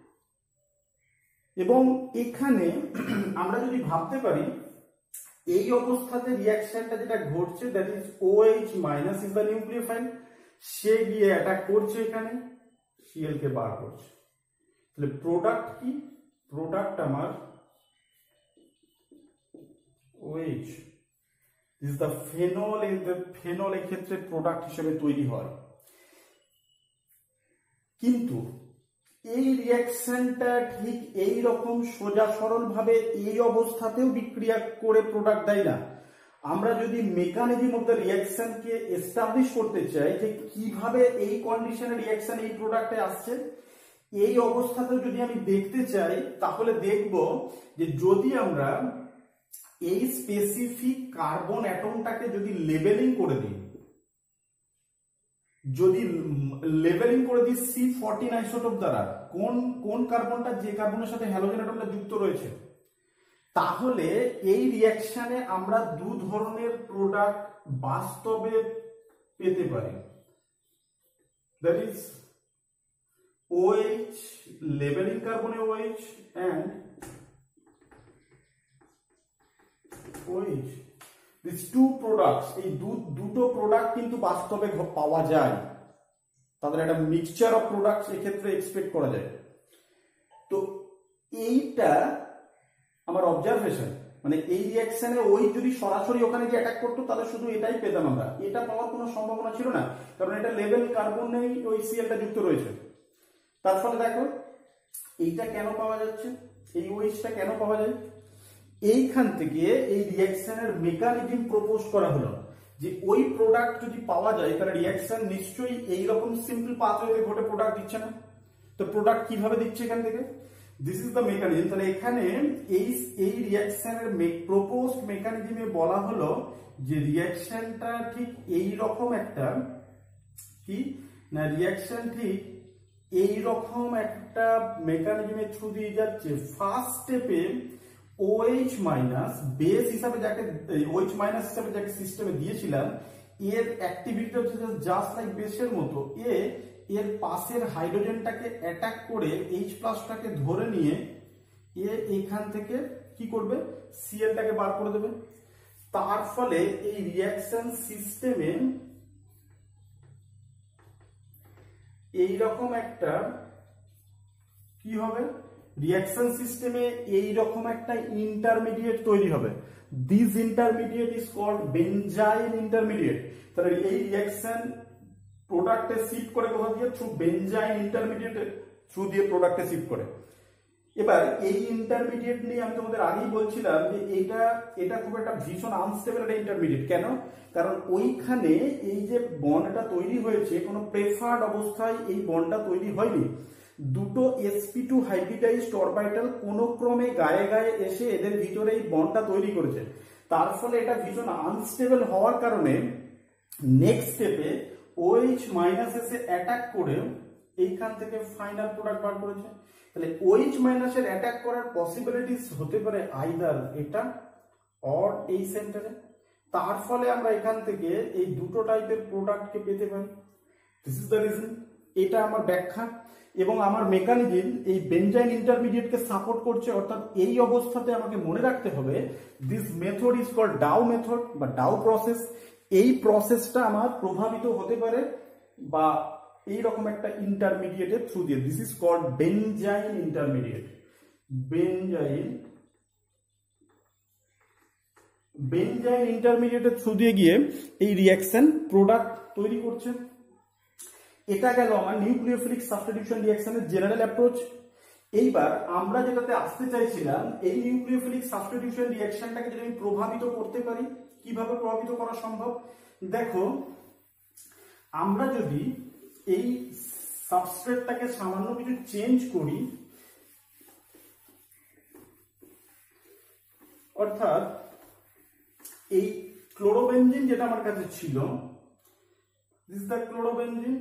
Speaker 1: এবং এখানে আমরা যদি ভাবতে পারি এই অবস্থাতে রিঅ্যাকশনটা যেটা ঘটছে, that is OH minus is the nucleophile, সে গিয়ে অ্যাটাক করছে এখানে, সিএল কে বার করছে। তাহলে প্রোডাক্ট কি? প্রোডাক্ট আমার OH, this the phenol, is the phenol এক্ষেত্রে প্রোডাক্ট হিসেবে তৈরি হয়। কিন্তু এই রিঅ্যাকশনটা ঠিক এই রকম সোজা সরল ভাবে এই অবস্থাতেও বিক্রিয়া করে প্রোডাক্ট দেয় না। আমরা যদি মেকানিজম অফ দ্য রিঅ্যাকশনকে এস্টাবলিশ করতে চাই যে কিভাবে এই কন্ডিশনে রিঅ্যাকশন এই প্রোডাক্টে আসছে, এই অবস্থাতে যদি আমি দেখতে চাই, তাহলে দেখব যে যদি আমরা এই স্পেসিফিক কার্বন অ্যাটমটাকে যদি লেবেলিং করে দিই, যদি লেবেলিং করে দিই সি ফোরটিন আইসোটোপ দ্বারা, কোন কোন কার্বনটা যে কার্বনের সাথে হ্যালোজেন অ্যাটমটা যুক্ত রয়েছে, তাহলে এই রিঅ্যাকশনে আমরা দু ধরনের প্রোডাক্ট বাস্তবে পেতে পারি, দ্যাট ইজ OH, লেবেলিং কার্বনে OH and OH, these two products, এই দুটো প্রোডাক্ট কিন্তু বাস্তবে পাওয়া যায়, তাদের একটা মিক্সচার অফ প্রোডাক্টস এক্ষেত্রে এক্সপেক্ট করা যায়। তো এইটা আমার অবজারভেশন, মানে এই রিয়াকশনে ওই যদি সরাসরি ওখানে যে অ্যাটাক করতো তাহলে শুধু এটাই পেতাম আমরা, এটা পাওয়ার কোনো সম্ভাবনা ছিল না, কারণ এটা লেভেল কার্বন নেই, ওই সিএলটা যুক্ত রয়েছে। তার ফলে দেখো এইটা কেন পাওয়া যাচ্ছে, এই ওইচটা কেন পাওয়া যায়, এইখান থেকে এই রিয়াকশনের মেকানিজম প্রপোজ করা হলো যে ওই প্রোডাক্ট যদি পাওয়া যায় তাহলে রিয়াকশন নিশ্চয়ই এইরকম সিম্পল পাথওয়েতে ঘটে প্রোডাক্ট দিচ্ছে না। তো প্রোডাক্ট কিভাবে দিচ্ছে এখান থেকে, দিস ইজ দ্য মেকানিজম। তাহলে এখানে এই এই রিয়াকশনের প্রপোজ মেকানিজমে বলা হলো যে রিয়াকশনটা ঠিক এই রকম একটা কি না, রিয়াকশন ঠিক এই রকম একটা মেকানিজমের থ্রু দিয়ে যাচ্ছে। ফার্স্ট স্টেপে OH মাইনাস বেস হিসাবে যাকে OH মাইনাস হিসাবে যাকে সিস্টেমে দিয়েছিলাম, এর অ্যাক্টিভিটি হচ্ছে জাস্ট লাইক বেসের মতো, এ এর পাশের হাইড্রোজেনটাকে অ্যাটাক করে H প্লাসটাকে ধরে নিয়ে এ এখান থেকে কি করবে, সিএলটাকে বার করে দেবে। তার ফলে এই রিয়াকশন সিস্টেমে এইরকম একটা কি হবে, রিয়াকশন সিস্টেমে এইরকম একটা ইন্টারমিডিয়েট তৈরি হবে। This intermediate is called benzyl intermediate. তাহলে এই রিয়াকশন প্রোডাক্টে শিফট করে কোথা দিয়ে, থ্রু বেনজাইল ইন্টারমিডিয়েট থ্রু দিয়ে প্রোডাক্টে শিফট করে। এবার এই ইন্টারমিডিয়েট নিয়ে আমি তোমাদের আগেই বলছিলাম যে এটা এটা খুব একটা ভীষণ আনস্টেবল একটা ইন্টারমিডিয়েট। কেন, কারণ ওইখানে এই যে বন্ডটা তৈরি হয়েছে কোনো প্রেফার্ড অবস্থায় এই বন্ডটা তৈরি হয়নি, দুটো এসপি টু হাইব্রিডাইজড অরবিটাল কোন ক্রমে গায়ে গায়ে এসে এদের ভিতরে এই বন্ডটা তৈরি করেছে। তার ফলে এটা ভীষণ আনস্টেবল হওয়ার কারণে নেক্সট স্টেপে OH মাইনাস এসে অ্যাটাক করে এইখান থেকে ফাইনাল প্রোডাক্ট বার করেছে। তাহলে OH মাইনাসের অ্যাটাক করার পসিবিলিটিস হতে পারে আইদার এটা অর এই সেন্টারে। তার ফলে আমরা এখান থেকে এই দুটো টাইপের প্রোডাক্টকে পেতে পারি। This is the reason. এটা আমার ব্যাখ্যা এবং আমার মেকানিজম এই বেনজাইল ইন্টারমিডিয়েটকে সাপোর্ট করছে। অর্থাৎ এই অবস্থাতে আমাকে মনে রাখতে হবে this method is called Dow method বা ডাউ প্রসেস। এই প্রসেসটা আমার প্রভাবিত হতে পারে বা এইরকম একটা ইন্টারমিডিয়েটের থ্রু দিয়ে। This is called benzyl intermediate. Benzyl benzyl ইন্টারমিডিয়েটের থ্রু দিয়ে গিয়ে এই রিয়াকশন প্রোডাক্ট তৈরি করছে। এটা গেল আমার নিউক্লিওফিলিক সাবস্টিটিউশন রিয়াকশনের জেনারেল অ্যাপ্রোচ। এইবার আমরা যেটাতে আসতে চাইছিলাম, এই নিউক্লিওফিলিক সাবস্টিটিউশন রিয়াকশনটাকে যদি আমি প্রভাবিত করতে পারি, কিভাবে প্রভাবিত করা সম্ভব দেখো, আমরা যদি এই সাবস্ট্রেটটাকে সামান্য কিছু চেঞ্জ করি, অর্থাৎ এই ক্লোরোবেনজিন যেটা আমার কাছে ছিল, দিস ইজ দ্য ক্লোরোবেনজিন,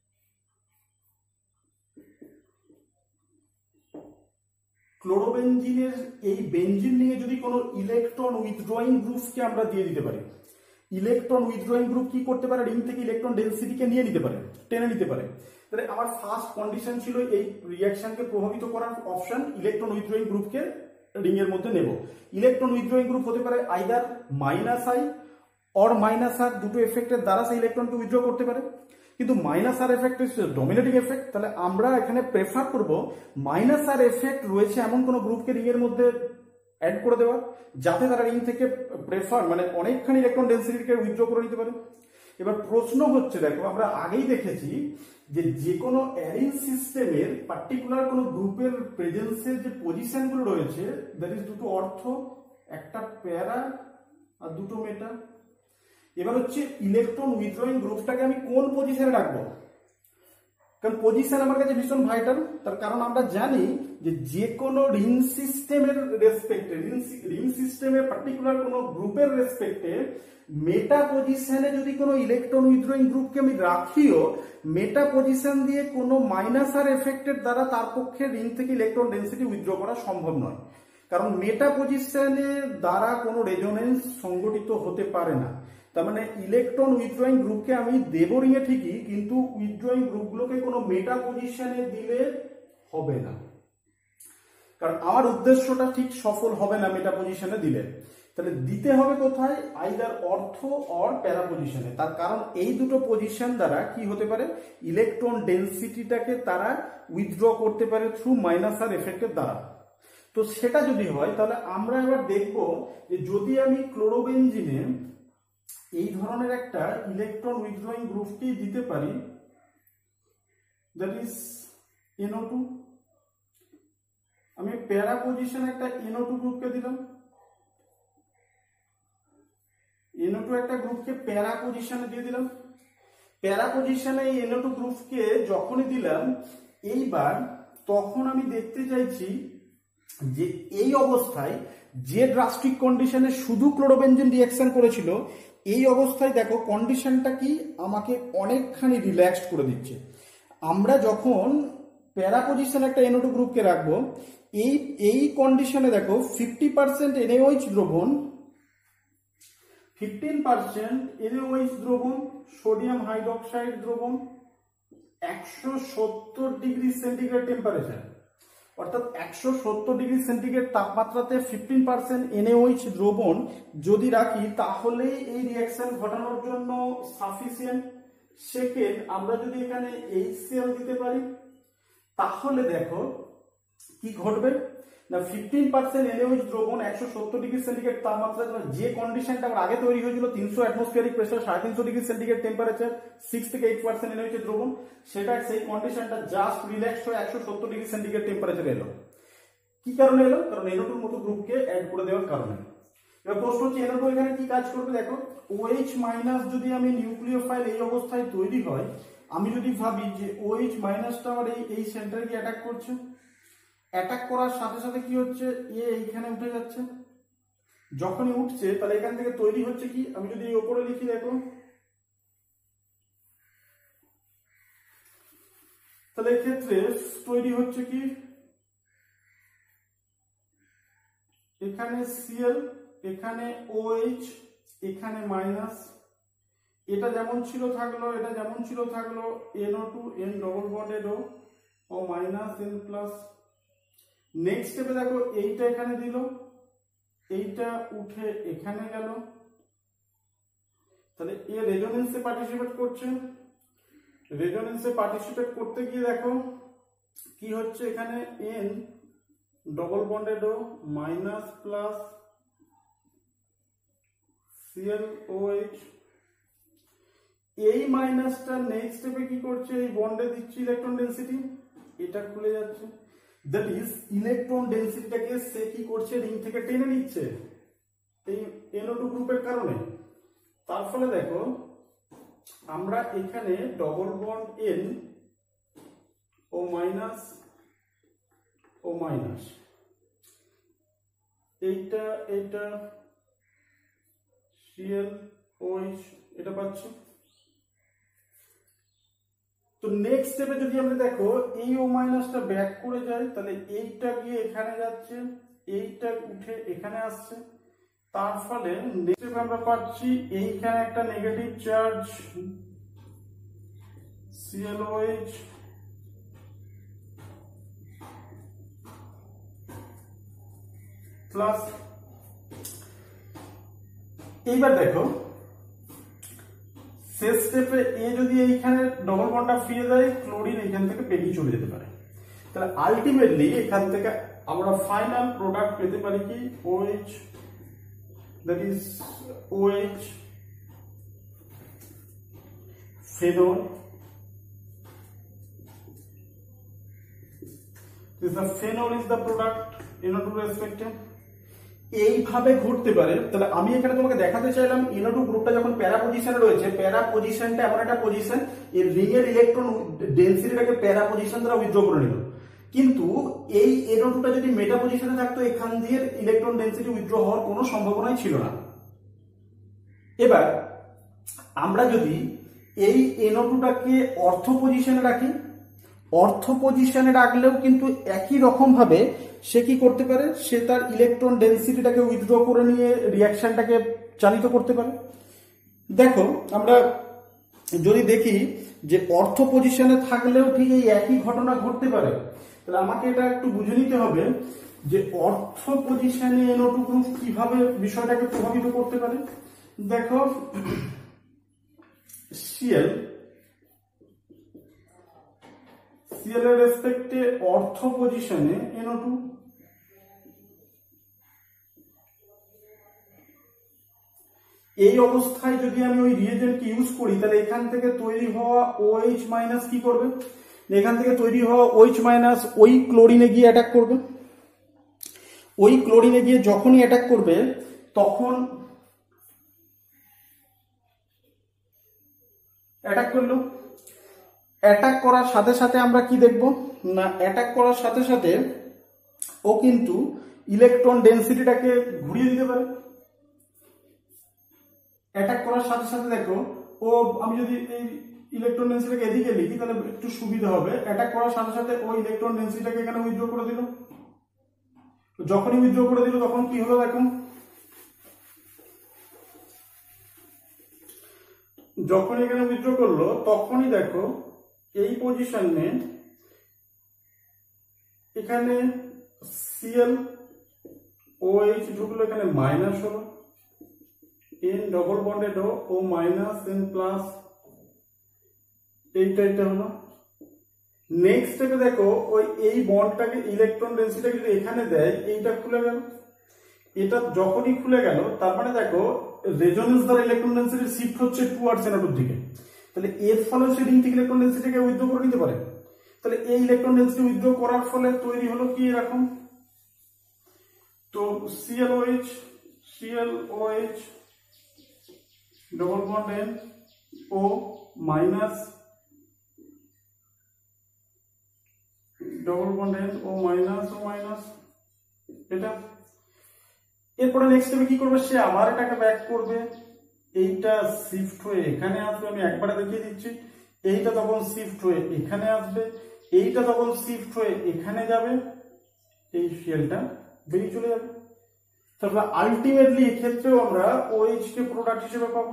Speaker 1: ক্লোরোবেনজিনের এই বেনজিন নিয়ে যদি কোনো ইলেকট্রন উইথড্রয়িং গ্রুপকে আমরা দিয়ে দিতে পারি, ইলেকট্রন উইথড্রয়িং গ্রুপ কি করতে পারে, রিং থেকে ইলেকট্রন ডেনসিটিকে নিয়ে নিতে পারে, টেনে নিতে পারে। তাহলে আমার ফার্স্ট কন্ডিশন ছিল এই রিয়াকশনকে প্রভাবিত করার অপশন ইলেকট্রন উইথড্রয়িং গ্রুপকে রিং এর মধ্যে নেব। ইলেকট্রন উইথড্রয়িং গ্রুপ হতে পারে either minus I or minus R, দুটো এফেক্টের দ্বারা সেই ইলেকট্রনকে উইথড্র করতে পারে। কিন্তু মাইনাস আর এফেক্ট হচ্ছে ডমিনেটিং এফেক্ট, তাহলে আমরা এখানে প্রেফার করব মাইনাস আর এফেক্ট রয়েছে এমন কোন গ্রুপকে রিং এর মধ্যে অ্যাড করে দেওয়া, যাতে তারা রিং থেকে প্রেফার মানে অনেকখানি ইলেকট্রন ডেনসিটিকে উইথড্র করে নিতে পারে। এবার প্রশ্ন হচ্ছে, দেখো আমরা আগেই দেখেছি যে যে কোনো অ্যারিন সিস্টেমের পার্টিকুলার কোনো গ্রুপের প্রেজেন্সের যে পজিশনগুলো রয়েছে, দ্যাট ইজ দুটো অর্থ, একটা প্যারা আর দুটো মেটা। এবার হচ্ছে ইলেকট্রন উইথড্রয়িং গ্রুপটাকে আমি কোন পজিশনে রাখবো, কারণ পজিশন আমার কাছে ভীষণ ভাইটাল। তার কারণ আমরা জানি যে যে কোনো রিং সিস্টেমের রেসপেক্টে, রিং সিস্টেমের পার্টিকুলার কোনো গ্রুপের রেসপেক্টে মেটা পজিশনে যদি কোনো ইলেকট্রন উইথড্রয়িং গ্রুপকে আমি রাখিও, মেটা পজিশন দিয়ে কোনো মাইনাস আর এফেক্টের দ্বারা তার পক্ষে রিং থেকে ইলেকট্রন ডেনসিটি উইথড্র করা সম্ভব নয়, কারণ মেটা পজিশনের দ্বারা কোনো রেজোনেন্স সংগঠিত হতে পারে না। তার মানে ইলেকট্রন উইথড্রয়িং গ্রুপকে আমি দেব রিংয়ে ঠিকই, কিন্তু উইথড্রয়িং গ্রুপগুলোকে কোনো মেটা পজিশনে দিলে হবে না, কারণ আমার উদ্দেশ্যটা ঠিক সফল হবে না মেটা পজিশনে দিলে। তাহলে দিতে হবে কোথায়, আইদার অর্থ অর প্যারা পজিশনে। তার কারণ এই দুটো পজিশন দ্বারা কি হতে পারে, ইলেকট্রন ডেনসিটিটাকে তারা উইথড্র করতে পারে থ্রু মাইনাস আর এফেক্টের দ্বারা। তো সেটা যদি হয় তাহলে আমরা এবার দেখব যে যদি আমি ক্লোরোবেনজিনে এই ধরনের একটা ইলেকট্রন উইথড্রয়িং গ্রুপকেই দিতে পারি, that is N O two, আমি প্যারা পজিশনে একটা এন ও টু গ্রুপকে দিলাম, এন ও টু একটা গ্রুপকে প্যারা পজিশনে দিয়ে দিলাম। প্যারা পজিশনে এই এন ও টু গ্রুপকে যখনই দিলাম, এইবার তখন আমি দেখতে চাইছি যে এই অবস্থায় যে ড্রাস্টিক কন্ডিশনে শুধু ক্লোরোবেনজিন রিঅ্যাকশন করেছিল, এই অবস্থায় দেখো কন্ডিশনটা কি আমাকে অনেকখানি রিল্যাক্সড করে দিচ্ছে। আমরা যখন প্যারা পজিশনে একটা এন ও টু গ্রুপকে রাখবো, এই এই কন্ডিশনে দেখো ফিফটি পার্সেন্ট এনএইচ দ্রবণ, ফিফটিন পার্সেন্ট এনএইচ দ্রবণ, সোডিয়াম হাইড্রোক্সাইড দ্রবণ, একশো সত্তর ডিগ্রি সেন্টিগ্রেড টেম্পারেচার, অর্থাৎ একশো সত্তর ডিগ্রি সেন্টিগ্রেড তাপমাত্রাতে ফিফটিন পার্সেন্ট এনএইচ দ্রবণ যদি রাখি তাহলে এই রিঅ্যাকশন ঘটানোর জন্য সাফিসিয়েন্ট। সেকেন্ড, আমরা যদি এখানে এইচসিএল দিতে পারি তাহলে দেখো কি ঘটবে না, ফিফটিন পার্সেন্ট এনএইচ দ্রবণ একশো সত্তর ডিগ্রি সেন্টিগ্রেড তাপমাত্রা, যে কন্ডিশনটা আমার আগে তৈরি হয়েছিল তিনশো অ্যাটমসফিয়ারিক প্রেসার, সাড়ে তিনশো ডিগ্রি সেন্টিগ্রেড টেম্পারেচার, সিক্স থেকে এইট পার্সেন্ট এনএইচ দ্রবণ, সেটা সেই কন্ডিশনটা জাস্ট রিল্যাক্স হয়ে একশো সত্তর ডিগ্রি সেন্টিগ্রেড টেম্পারেচার এলো। কি কারণে এলো? কারণ এন ও টুর মতো গ্রুপকে অ্যাড করে দেওয়ার কারণে। এবার প্রশ্ন হচ্ছে এন ও টু এখানে কি কাজ করবে? দেখো OH মাইনাস যদি আমি নিউক্লিওফাইল এই অবস্থায় তৈরি হয়, আমি যদি ভাবি যে OH মাইনাসটা আমার এই এই সেন্টারে কি অ্যাটাক করছে, অ্যাটাক করার সাথে সাথে কি হচ্ছে, এ এইখানে উঠে যাচ্ছে। যখনই উঠছে তাহলে এখান থেকে তৈরি হচ্ছে কি, আমি যদি এই ওপরে লিখি দেখো, তাহলে এক্ষেত্রে তৈরি হচ্ছে কি, এখানে সিএল, এখানে OH, এখানে মাইনাস, এটা যেমন ছিল থাকলো, এটা যেমন ছিল থাকলো, N O two, N double bonded O, O minus N plus. Next স্টেপে দেখো এইটা এখানে দিল, এইটা উঠে এখানে গেল, তাহলে এ রেজোনেন্সে পার্টিসিপেট করছে। রেজোনেন্সে পার্টিসিপেট করতে গিয়ে দেখো কি হচ্ছে, এখানে N double bonded O minus plus CLOH, এই মাইনাসটা নেক্সট স্টেপে কি করছে, এই বন্ডে দিচ্ছে ইলেকট্রন ডেনসিটি, এটা খুলে যাচ্ছে। দ্যাট ইজ ইলেকট্রন ডেনসিটিটাকে সে কি করছে, রিং থেকে টেনে নিচ্ছে এই এন ও টু গ্রুপের কারণে। তার ফলে দেখো আমরা এখানে double bond N O minus O minus, এইটা এইটা সিএলওএইচ এটা পাচ্ছি। তো নেক্সট স্টেপে যদি আমরা দেখো এই ও মাইনাসটা ব্যাক করে যায়, তাহলে এইটা গিয়ে এখানে যাচ্ছে, এইটা উঠে এখানে আসছে। তার ফলে নেক্সট স্টেপে আমরা পাচ্ছি এইখানে একটা নেগেটিভ চার্জ সিএলওএইচ প্লাস। এইবার দেখো শেষ স্টেপে এ যদি এইখানে ডবল বন্ডটা ফিরে দেয়, ক্লোরিন এখান থেকে বেরিয়ে চলে যেতে পারে। তাহলে আলটিমেটলি এখান থেকে আমরা ফাইনাল প্রোডাক্ট পেতে পারি কি, OH, that is OH phenol, this the phenol is the product in order to respect it. এইভাবে ঘুরতে পারে। তাহলে আমি এখানে তোমাকে দেখাতে চাইলাম এন ও টু গ্রুপটা যখন প্যারা পজিশনে রয়েছে, প্যারা পজিশনটা এমন একটা পজিশন, এর রিং এর ইলেকট্রন ডেনসিটিটাকে প্যারা পজিশন দ্বারা উইথড্র করে নিল। কিন্তু এই এন ও টুটা যদি মেটা পজিশনে থাকতো, এখান দিয়ে ইলেকট্রন ডেনসিটি উইথড্র হওয়ার কোনো সম্ভাবনাই ছিল না। এবার আমরা যদি এই এন ও টুটাকে অর্থ পজিশনে রাখি, অর্থ পজিশনে রাখলেও কিন্তু একই রকম ভাবে সে কি করতে পারে, সে তার ইলেকট্রন ডেনসিটিটাকে উইথড্র করে নিয়ে রিঅ্যাকশনটাকে চালিত করতে পারে। দেখো আমরা যদি দেখি যে অর্থ পজিশনে থাকলেও ঠিক এই একই ঘটনা ঘটতে পারে, তাহলে আমাকে এটা একটু বুঝে নিতে হবে যে অর্থ পজিশনে এন ও টু গ্রুপ কিভাবে বিষয়টাকে প্রভাবিত করতে পারে। দেখো সিএল, সিএল এর রেসপেক্টে অর্থ পজিশনে এন ও টু, এই অবস্থায় যদি আমি ওই রিয়েজেন্টকে ইউজ করি তাহলে এখান থেকে তৈরি হওয়া OH মাইনাস কি করবে, এখান থেকে তৈরি হওয়া OH মাইনাস ওই ক্লোরিনে গিয়ে অ্যাটাক করবে। ওই ক্লোরিনে গিয়ে যখনই অ্যাটাক করবে তখন অ্যাটাক করলো, অ্যাটাক করার সাথে সাথে আমরা কি দেখব না, অ্যাটাক করার সাথে সাথে ও কিন্তু ইলেকট্রন ডেনসিটিটাকে ঘুরিয়ে দিতে পারে। অ্যাটাক করার সাথে সাথে দেখো ও, আমি যদি এই ইলেকট্রন ডেনসিটিটাকে এদিকে লিখি তাহলে একটু সুবিধা হবে। অ্যাটাক করার সাথে সাথে ও ইলেকট্রন ডেনসিটিটাকে এখানে উইথড্র করে দিল। যখনই উইথড্র করে দিল তখন কি হলো দেখো, যখন এখানে উইথড্র করলো তখনই দেখো এই পজিশনে এখানে Cl OH ঢুকলো, এখানে মাইনাস হলো, N double bonded O minus N plus, এইটা এটা হলো। নেক্সট স্টেপে দেখো ওই এই বন্ডটাকে ইলেকট্রন ডেনসিটিটাকে যদি এখানে দেয়, এইটা খুলে গেল। এটা যখনই খুলে গেল তার মানে দেখো রেজোনেন্স দ্বারা ইলেকট্রন ডেনসিটি শিফট হচ্ছে টুয়ার্ডস এন ও টুর দিকে। তাহলে এর ফলে সে রিং থেকে ইলেকট্রন ডেনসিটিকে উইথড্র করে নিতে পারে। তাহলে এই ইলেকট্রন ডেনসিটি উইথড্র করার ফলে তৈরি হলো কি এরকম, তো ClOH ClOH double bond N O minus double bond N O minus O minus এটা। এরপরে নেক্সট স্টেপে কি করবে, সে আবার এটাকে ব্যাক করবে, এইটা শিফট হয়ে এখানে আসবে, আমি একবারে দেখিয়ে দিচ্ছি। এইটা তখন শিফট হয়ে এখানে আসবে, এইটা তখন শিফট হয়ে এখানে যাবে, এই শেলটা বেরিয়ে চলে যাবে। তারপর আলটিমেটলি এক্ষেত্রেও আমরা OH কে প্রোডাক্ট হিসেবে পাবো,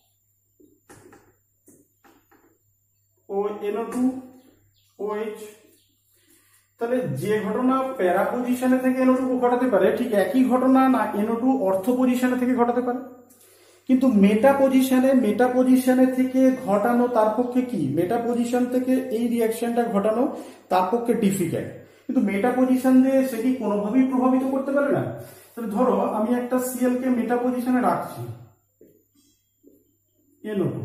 Speaker 1: O N O two OH। তাহলে যে ঘটনা প্যারা পজিশনে থেকে এন ও টু ঘটাতে পারে ঠিক একই ঘটনা না এন ও টু অর্থ পজিশনে থেকে ঘটাতে পারে, কিন্তু মেটা পজিশনে মেটা পজিশনে থেকে ঘটানো তার পক্ষে কি, মেটা পজিশন থেকে এই রিঅ্যাকশনটা ঘটানো তার পক্ষে ডিফিকাল্ট। কিন্তু মেটা পজিশন দিয়ে সে কি কোনোভাবেই প্রভাবিত করতে পারে না। তাহলে ধরো আমি একটা Cl কে মেটা পজিশনে রাখছি, N O two,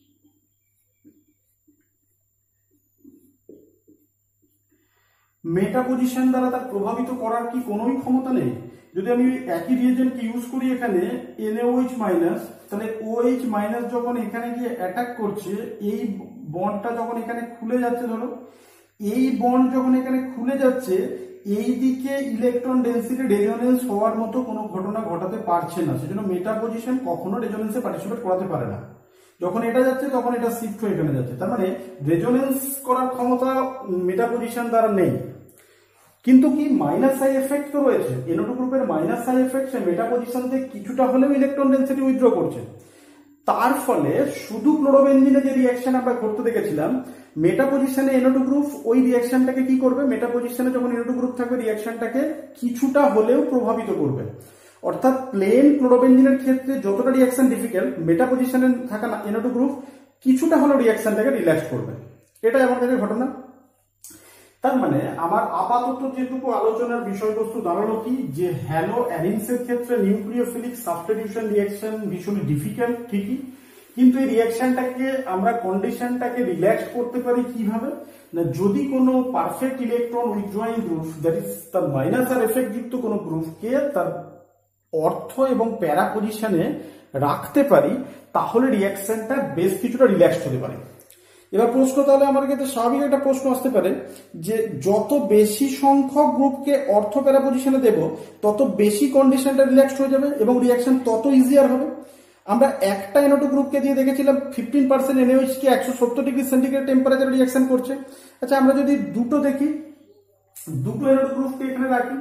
Speaker 1: meta position দ্বারা তার প্রভাবিত করার কি কোনোই ক্ষমতা নেই। যদি আমি একই রিয়েজেন্টকে ইউজ করি এখানে NaOH মাইনাস, তাহলে OH মাইনাস যখন এখানে গিয়ে অ্যাটাক করছে, এই বন্ডটা যখন এখানে খুলে যাচ্ছে, ধরো এই বন্ড যখন এখানে খুলে যাচ্ছে, এই দিকে ইলেকট্রন ডেনসিটি রেজোনেন্স হওয়ার মতো কোনো ঘটনা ঘটাতে পারছে না, সেজন্য মেটা পজিশন কখনো রেজোনেন্সে পার্টিসিপেট করাতে পারে না। যখন এটা যাচ্ছে তখন এটা শিফট হয়ে এখানে যাচ্ছে, তার মানে রেজোনেন্স করার ক্ষমতা মেটা পজিশন দ্বারা নেই। কিন্তু কি মাইনাস আই এফেক্ট তো রয়েছে, এন ও টু গ্রুপের মাইনাস আই এফেক্ট সে মেটা পজিশন থেকে কিছুটা হলেও ইলেকট্রন ডেনসিটি উইথড্র করছে। তার ফলে শুধু ক্লোরোবেনজিনে যে রিঅ্যাকশন আমরা করতে দেখেছিলাম, মেটা পজিশনে এন ও টু গ্রুপ ওই রিঅ্যাকশনটাকে কি করবে, মেটা পজিশনে যখন এন ও টু গ্রুপ থাকবে রিঅ্যাকশনটাকে কিছুটা হলেও প্রভাবিত করবে। অর্থাৎ প্লেন ক্লোরোবেনজিনের ক্ষেত্রে যতটা রিঅ্যাকশন ডিফিকাল্ট, মেটা পজিশনে থাকা এন ও টু গ্রুপ কিছুটা হলেও রিঅ্যাকশনটাকে রিল্যাক্স করবে। এটাই আমার কাছে ঘটনা। তার মানে আমার আপাতত যেটুকু আলোচনার বিষয়বস্তু দাঁড়ালো কি, যে হ্যালো অ্যারিনসের ক্ষেত্রে নিউক্লিওফিলিক সাবস্টিটিউশন রিঅ্যাকশন ভীষণ ডিফিকাল্ট ঠিকই, কিন্তু এই রিঅ্যাকশনটাকে আমরা কন্ডিশনটাকে রিল্যাক্স করতে পারি কিভাবে না, যদি কোনো perfect electron withdrawing group, that is তার মাইনাস আর এফেক্ট যুক্ত কোনো গ্রুপকে তার অর্থ এবং প্যারা পজিশনে রাখতে পারি, তাহলে রিঅ্যাকশনটা বেশ কিছুটা রিল্যাক্স হতে পারে। এবার প্রশ্ন তাহলে আমার কাছে স্বাভাবিক একটা প্রশ্ন আসতে পারে যে যত বেশি সংখ্যক গ্রুপকে অর্থ প্যারা পজিশনে দেব তত বেশি কন্ডিশনটা রিল্যাক্সড হয়ে যাবে এবং রিঅ্যাকশন তত ইজিয়ার হবে। আমরা একটা এন ও টু গ্রুপকে দিয়ে দেখেছিলাম ফিফটিন পার্সেন্ট এনএইচ কে একশো সত্তর ডিগ্রি সেন্টিগ্রেড টেম্পারেচারে রিঅ্যাকশন করছে। আচ্ছা আমরা যদি দুটো দেখি, দুটো এন ও টু গ্রুপকে এখানে রাখি,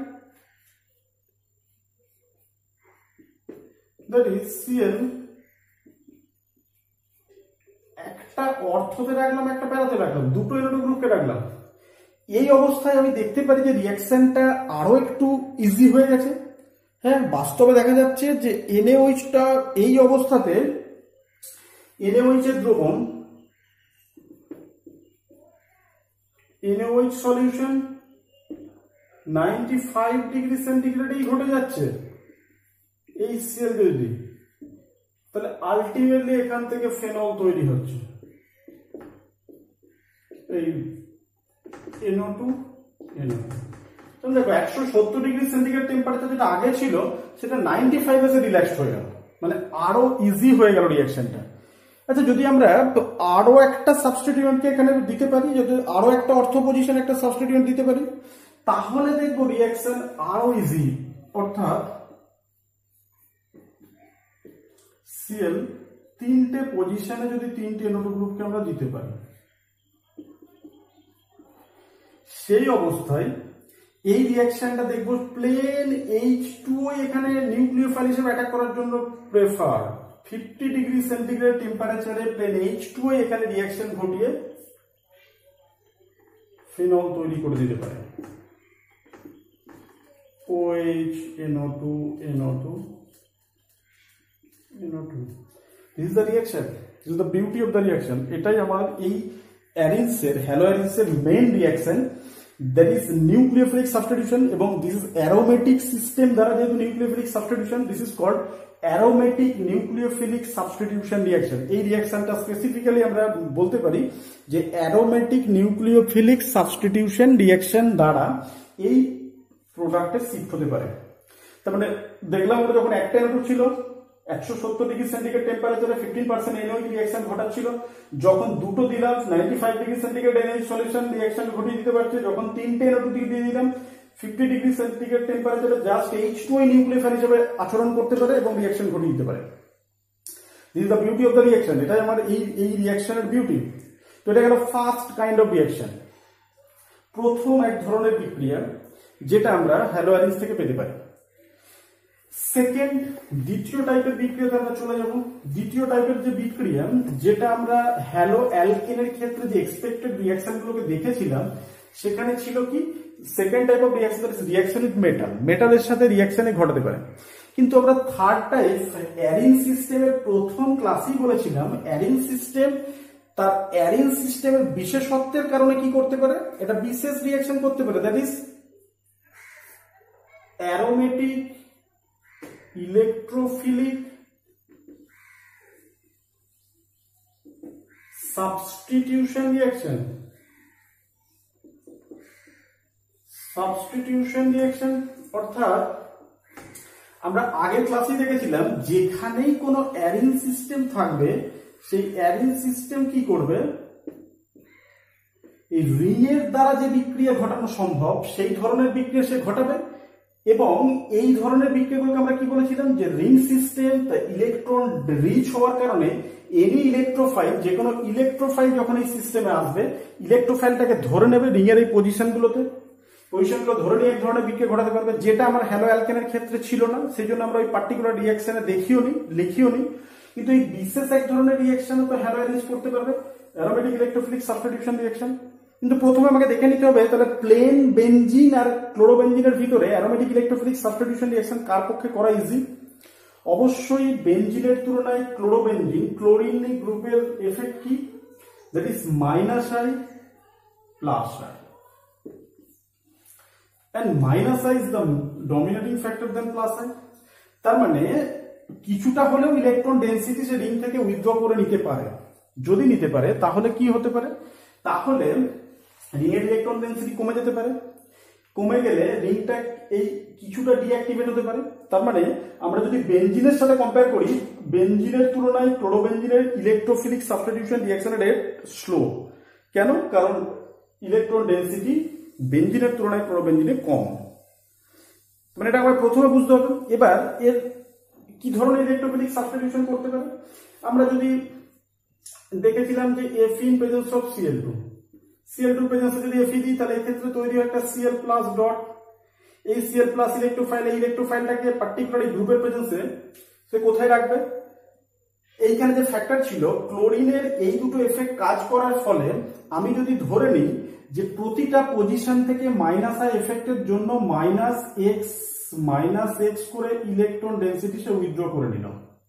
Speaker 1: দ্যাট ইজ Cl, একটা অর্থতে রাখলাম একটা প্যারাতে রাখলাম, দুটো এন ও টু গ্রুপকে রাখলাম, এই অবস্থায় আমি দেখতে পারি যে রিঅ্যাকশনটা আরো একটু ইজি হয়ে গেছে। হ্যাঁ, বাস্তবে দেখা যাচ্ছে যে এনএইচটা এই অবস্থাতে এনএইচ এর দ্রবণ NH solution ninety five degree সেন্টিগ্রেডেই ঘটে যাচ্ছে এই Cl যদি তাহলে আলটিমেটলি এখান থেকে ফেনল তৈরি হচ্ছে, এই N O two N O two. দেখো একশো সত্তর ডিগ্রি সেন্টিগ্রেড টেম্পারেচার যেটা আগে ছিল সেটা নাইনটি ফাইভ এসে রিল্যাক্সড হয়ে গেল, মানে আরো ইজি হয়ে গেল রিয়াকশনটা। আচ্ছা, যদি আমরা আরো একটা সাবস্টিটিউয়েন্টকে এখানে দিতে পারি, যদি আরো একটা অর্থ পজিশন একটা সাবস্টিটিউয়েন্ট দিতে পারি, তাহলে দেখবো রিয়াকশন আরো ইজি। অর্থাৎ সিএল তিনটে পজিশনে যদি তিনটে এন ও টু গ্রুপকে আমরা দিতে পারি, সেই অবস্থায় এই রিয়াকশনটা দেখবো প্লেন এইচ টু ও এখানে নিউক্লিওফাইল হিসেবে অ্যাটাক করার জন্য প্রেফার ফিফটি ডিগ্রি সেন্টিগ্রেড টেম্পারেচারে প্লেন এইচ টু ও এখানে রিয়াকশন ঘটিয়ে ফিনল তৈরি করে দিতে পারে। OH N O two N O two N O two. This is the reaction. This is the beauty of the reaction. এটাই আমার এই অ্যারিনসের হ্যালো অ্যারিনসের main reaction, that is nucleophilic substitution. এবং দিস ইজ অ্যারোমেটিক সিস্টেম দ্বারা যেহেতু nucleophilic substitution, this is called aromatic nucleophilic substitution reaction. এই রিয়াকশনটা স্পেসিফিক্যালি আমরা বলতে পারি যে অ্যারোমেটিক নিউক্লিওফিলিক সাবস্টিটিউশন রিয়াকশন দ্বারা এই প্রোডাক্টে শিফট হতে পারে। তার মানে দেখলাম আমরা যখন একটা এন ও টু ছিল একশো সত্তর ডিগ্রি সেন্টিগ্রেড টেম্পারেচারে ফিফটিন পার্সেন্ট এনওইচ রিয়াকশন ঘটাচ্ছিল, যখন দুটো দিলাম ninety five degree centigrade NOH solution reaction ঘটিয়ে দিতে পারছে, যখন তিনটে এন ও টু দিয়ে দিলাম ফিফটি ডিগ্রি সেন্টিগ্রেড টেম্পারেচারে just H two O nucleophile হিসেবে আচরণ করতে পারে এবং রিয়াকশন ঘটিয়ে দিতে পারে। This is the beauty of the reaction. এটাই আমার এই এই রিয়াকশনের বিউটি। তো এটা গেল ফার্স্ট কাইন্ড অফ রিয়াকশন, প্রথম এক ধরনের বিক্রিয়া যেটা আমরা হ্যালো অ্যারিনস থেকে পেতে পারি। সেকেন্ড, দ্বিতীয় টাইপের বিক্রিয়াতে আমরা চলে যাব। দ্বিতীয় টাইপের যে বিক্রিয়া, যেটা আমরা হ্যালো অ্যালকেনের ক্ষেত্রে যে এক্সপেক্টেড রিয়াকশন গুলোকে দেখেছিলাম, সেখানে ছিল কি second type of reaction, reaction with metal, মেটালের সাথে রিয়াকশনে ঘটাতে পারে। কিন্তু আমরা থার্ড টাইপ অ্যারিন সিস্টেমের প্রথম ক্লাসেই বলেছিলাম, অ্যারিন সিস্টেম তার অ্যারিন সিস্টেমের বিশেষত্বের কারণে কি করতে পারে, এটা বিশেষ রিয়াকশন করতে পারে, that is aromatic electrophilic substitution reaction. Substitution reaction অর্থাৎ আমরা আগের ক্লাসে দেখেছিলাম যেখানেই কোনো অ্যারিন সিস্টেম থাকবে, সেই অ্যারিন সিস্টেম কি করবে, এই রিং এর দ্বারা যে বিক্রিয়া ঘটানো সম্ভব সেই ধরনের বিক্রিয়া সে ঘটাবে। এবং এই ধরনের বিক্রিয়াগুলোকে আমরা কি বলেছিলাম, যে রিং সিস্টেম ইলেকট্রন রিচ হওয়ার কারণে এনি ইলেকট্রোফাইল, যে কোনো ইলেকট্রোফাইল যখন এই সিস্টেমে আসবে, ইলেকট্রোফাইলটাকে ধরে নেবে রিং এর এই পজিশনগুলোতে, পজিশনগুলো ধরে নিয়ে এক ধরনের বিক্রিয়া ঘটাতে পারবে, যেটা আমার হ্যালো অ্যালকেনের ক্ষেত্রে ছিল না। সেই জন্য আমরা ওই পার্টিকুলার রিয়াকশনে দেখিও নি, লিখিও নি। কিন্তু এই বিশেষ এক ধরনের রিয়াকশনে তো হ্যালো অ্যারেঞ্জ করতে পারবে, অ্যারোমেটিক ইলেকট্রোফিলিক সাবস্টিটিউশন রিয়াকশন। কিন্তু প্রথমে আমাকে দেখে নিতে হবে তাহলে প্লেন বেনজিন আর ক্লোরোবেনজিনের ভিতরে অ্যারোমেটিক ইলেকট্রোফিলিক সাবস্টিটিউশন রিয়াকশন কার পক্ষে করা ইজি। অবশ্যই বেনজিনের তুলনায় ক্লোরোবেনজিন, ক্লোরিন গ্রুপের এফেক্ট কি, that is minus I plus I, and minus I is the dominating factor than plus I। তার মানে কিছুটা হলেও ইলেকট্রন ডেনসিটি সে রিং থেকে উইথড্র করে নিতে পারে। যদি নিতে পারে তাহলে কি হতে পারে, তাহলে রিং এর ইলেকট্রন ডেনসিটি কমে যেতে পারে। কমে গেলে রিংটা এই কিছুটা ডিঅ্যাক্টিভেট হতে পারে। তার মানে আমরা যদি বেনজিনের সাথে কম্পেয়ার করি, বেনজিনের তুলনায় ক্লোরোবেনজিনের ইলেকট্রোফিলিক সাবস্টিটিউশন রিঅ্যাকশনের রেট স্লো। কেন? কারণ ইলেকট্রন ডেনসিটি বেনজিনের তুলনায় ক্লোরোবেনজিনে কম। মানে এটা আমরা প্রথমে বুঝতে হবে। এবার এর কি ধরনের ইলেকট্রোফিলিক সাবস্টিটিউশন করতে পারে, আমরা যদি দেখেছিলাম যে F in presence of CL two, CL two প্রেজেন্সে যদি এফ দিই তাহলে এই ক্ষেত্রে তৈরি হয় একটা সিএল প্লাস ডট। এই সিএল প্লাস ইলেকট্রোফাইল, এই ইলেকট্রোফাইলটাকে পার্টিকুলার গ্রুপের প্রেজেন্সে সে কোথায় রাখবে, এইখানে যে ফ্যাক্টর ছিল ক্লোরিনের এই দুটো এফেক্ট কাজ করার ফলে আমি যদি ধরে নিই যে প্রতিটা পজিশন থেকে মাইনাস আই এফেক্টের জন্য মাইনাস এক্স মাইনাস এক্স করে ইলেকট্রন ডেনসিটি সে উইথড্র করে নিল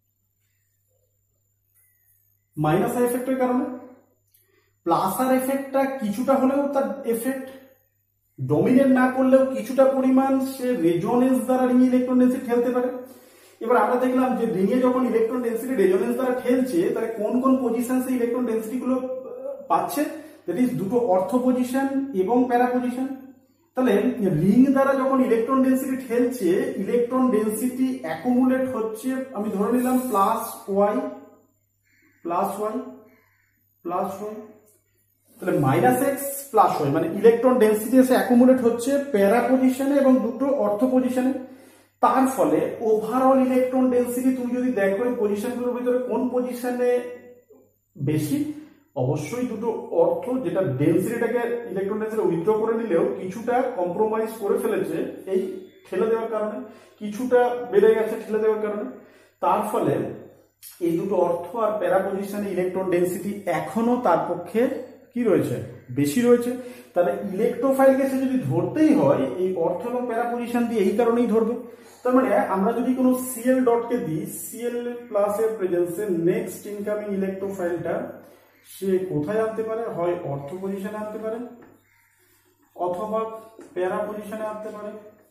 Speaker 1: মাইনাস আই এফেক্টের কারণে। প্লাস আর এফেক্টটা কিছুটা হলেও তার এফেক্ট ডমিনেট না করলেও কিছুটা পরিমাণ সে রেজোনেন্স দ্বারা রিং ইলেকট্রন ডেনসিটি ঠেলতে পারে। এবার আমরা দেখলাম যে রিংয়ে যখন ইলেকট্রন ডেন্সিটি রেজোনেন্স দ্বারা ঠেলছে তাহলে কোন কোন পজিশনসে ইলেকট্রন ডেন্সিটি গুলো পাচ্ছে, দ্যাট ইজ দুটো অর্থ পজিশন এবং প্যারা পজিশন। তাহলে রিং দ্বারা যখন ইলেকট্রন ডেন্সিটি ঠেলছে, ইলেকট্রন ডেন্সিটি অ্যাকুমুলেট হচ্ছে, আমি ধরে নিলাম plus Y plus Y plus Y, তাহলে মাইনাস এক্স প্লাস ওয়াই, মানে ইলেকট্রন ডেন্সিটি এসে অ্যাকুমুলেট হচ্ছে প্যারা পজিশনে এবং দুটো অর্থ পজিশনে। তার ফলে ওভারঅল ইলেকট্রন ডেন্সিটি তুমি যদি দেখো এই পজিশনগুলোর ভিতরে কোন পজিশনে বেশি, অবশ্যই দুটো অর্থ যেটা ডেন্সিটিটাকে ইলেকট্রন ডেন্সিটি উইথড্র করে নিলেও কিছুটা কম্প্রোমাইজ করে ফেলেছে এই ঠেলে দেওয়ার কারণে, কিছুটা বেড়ে গেছে ঠেলে দেওয়ার কারণে। তার ফলে এই দুটো অর্থ আর প্যারা পজিশনে ইলেকট্রন ডেন্সিটি এখনো তার পক্ষে কি রয়েছে, বেশি রয়েছে। তাহলে ইলেকট্রোফাইলকে সে যদি ধরতেই হয় এই অর্থ এবং প্যারা পজিশন দিয়ে এই কারণেই ধরবে। তার মানে আমরা যদি কোনো সিএল ডটকে দিই, সিএল প্লাস এর প্রেজেন্সে নেক্সট ইনকামিং ইলেকট্রোফাইলটা সে কোথায় আনতে পারে, হয় অর্থ পজিশনে আনতে পারে অথবা প্যারা পজিশনে আনতে পারে।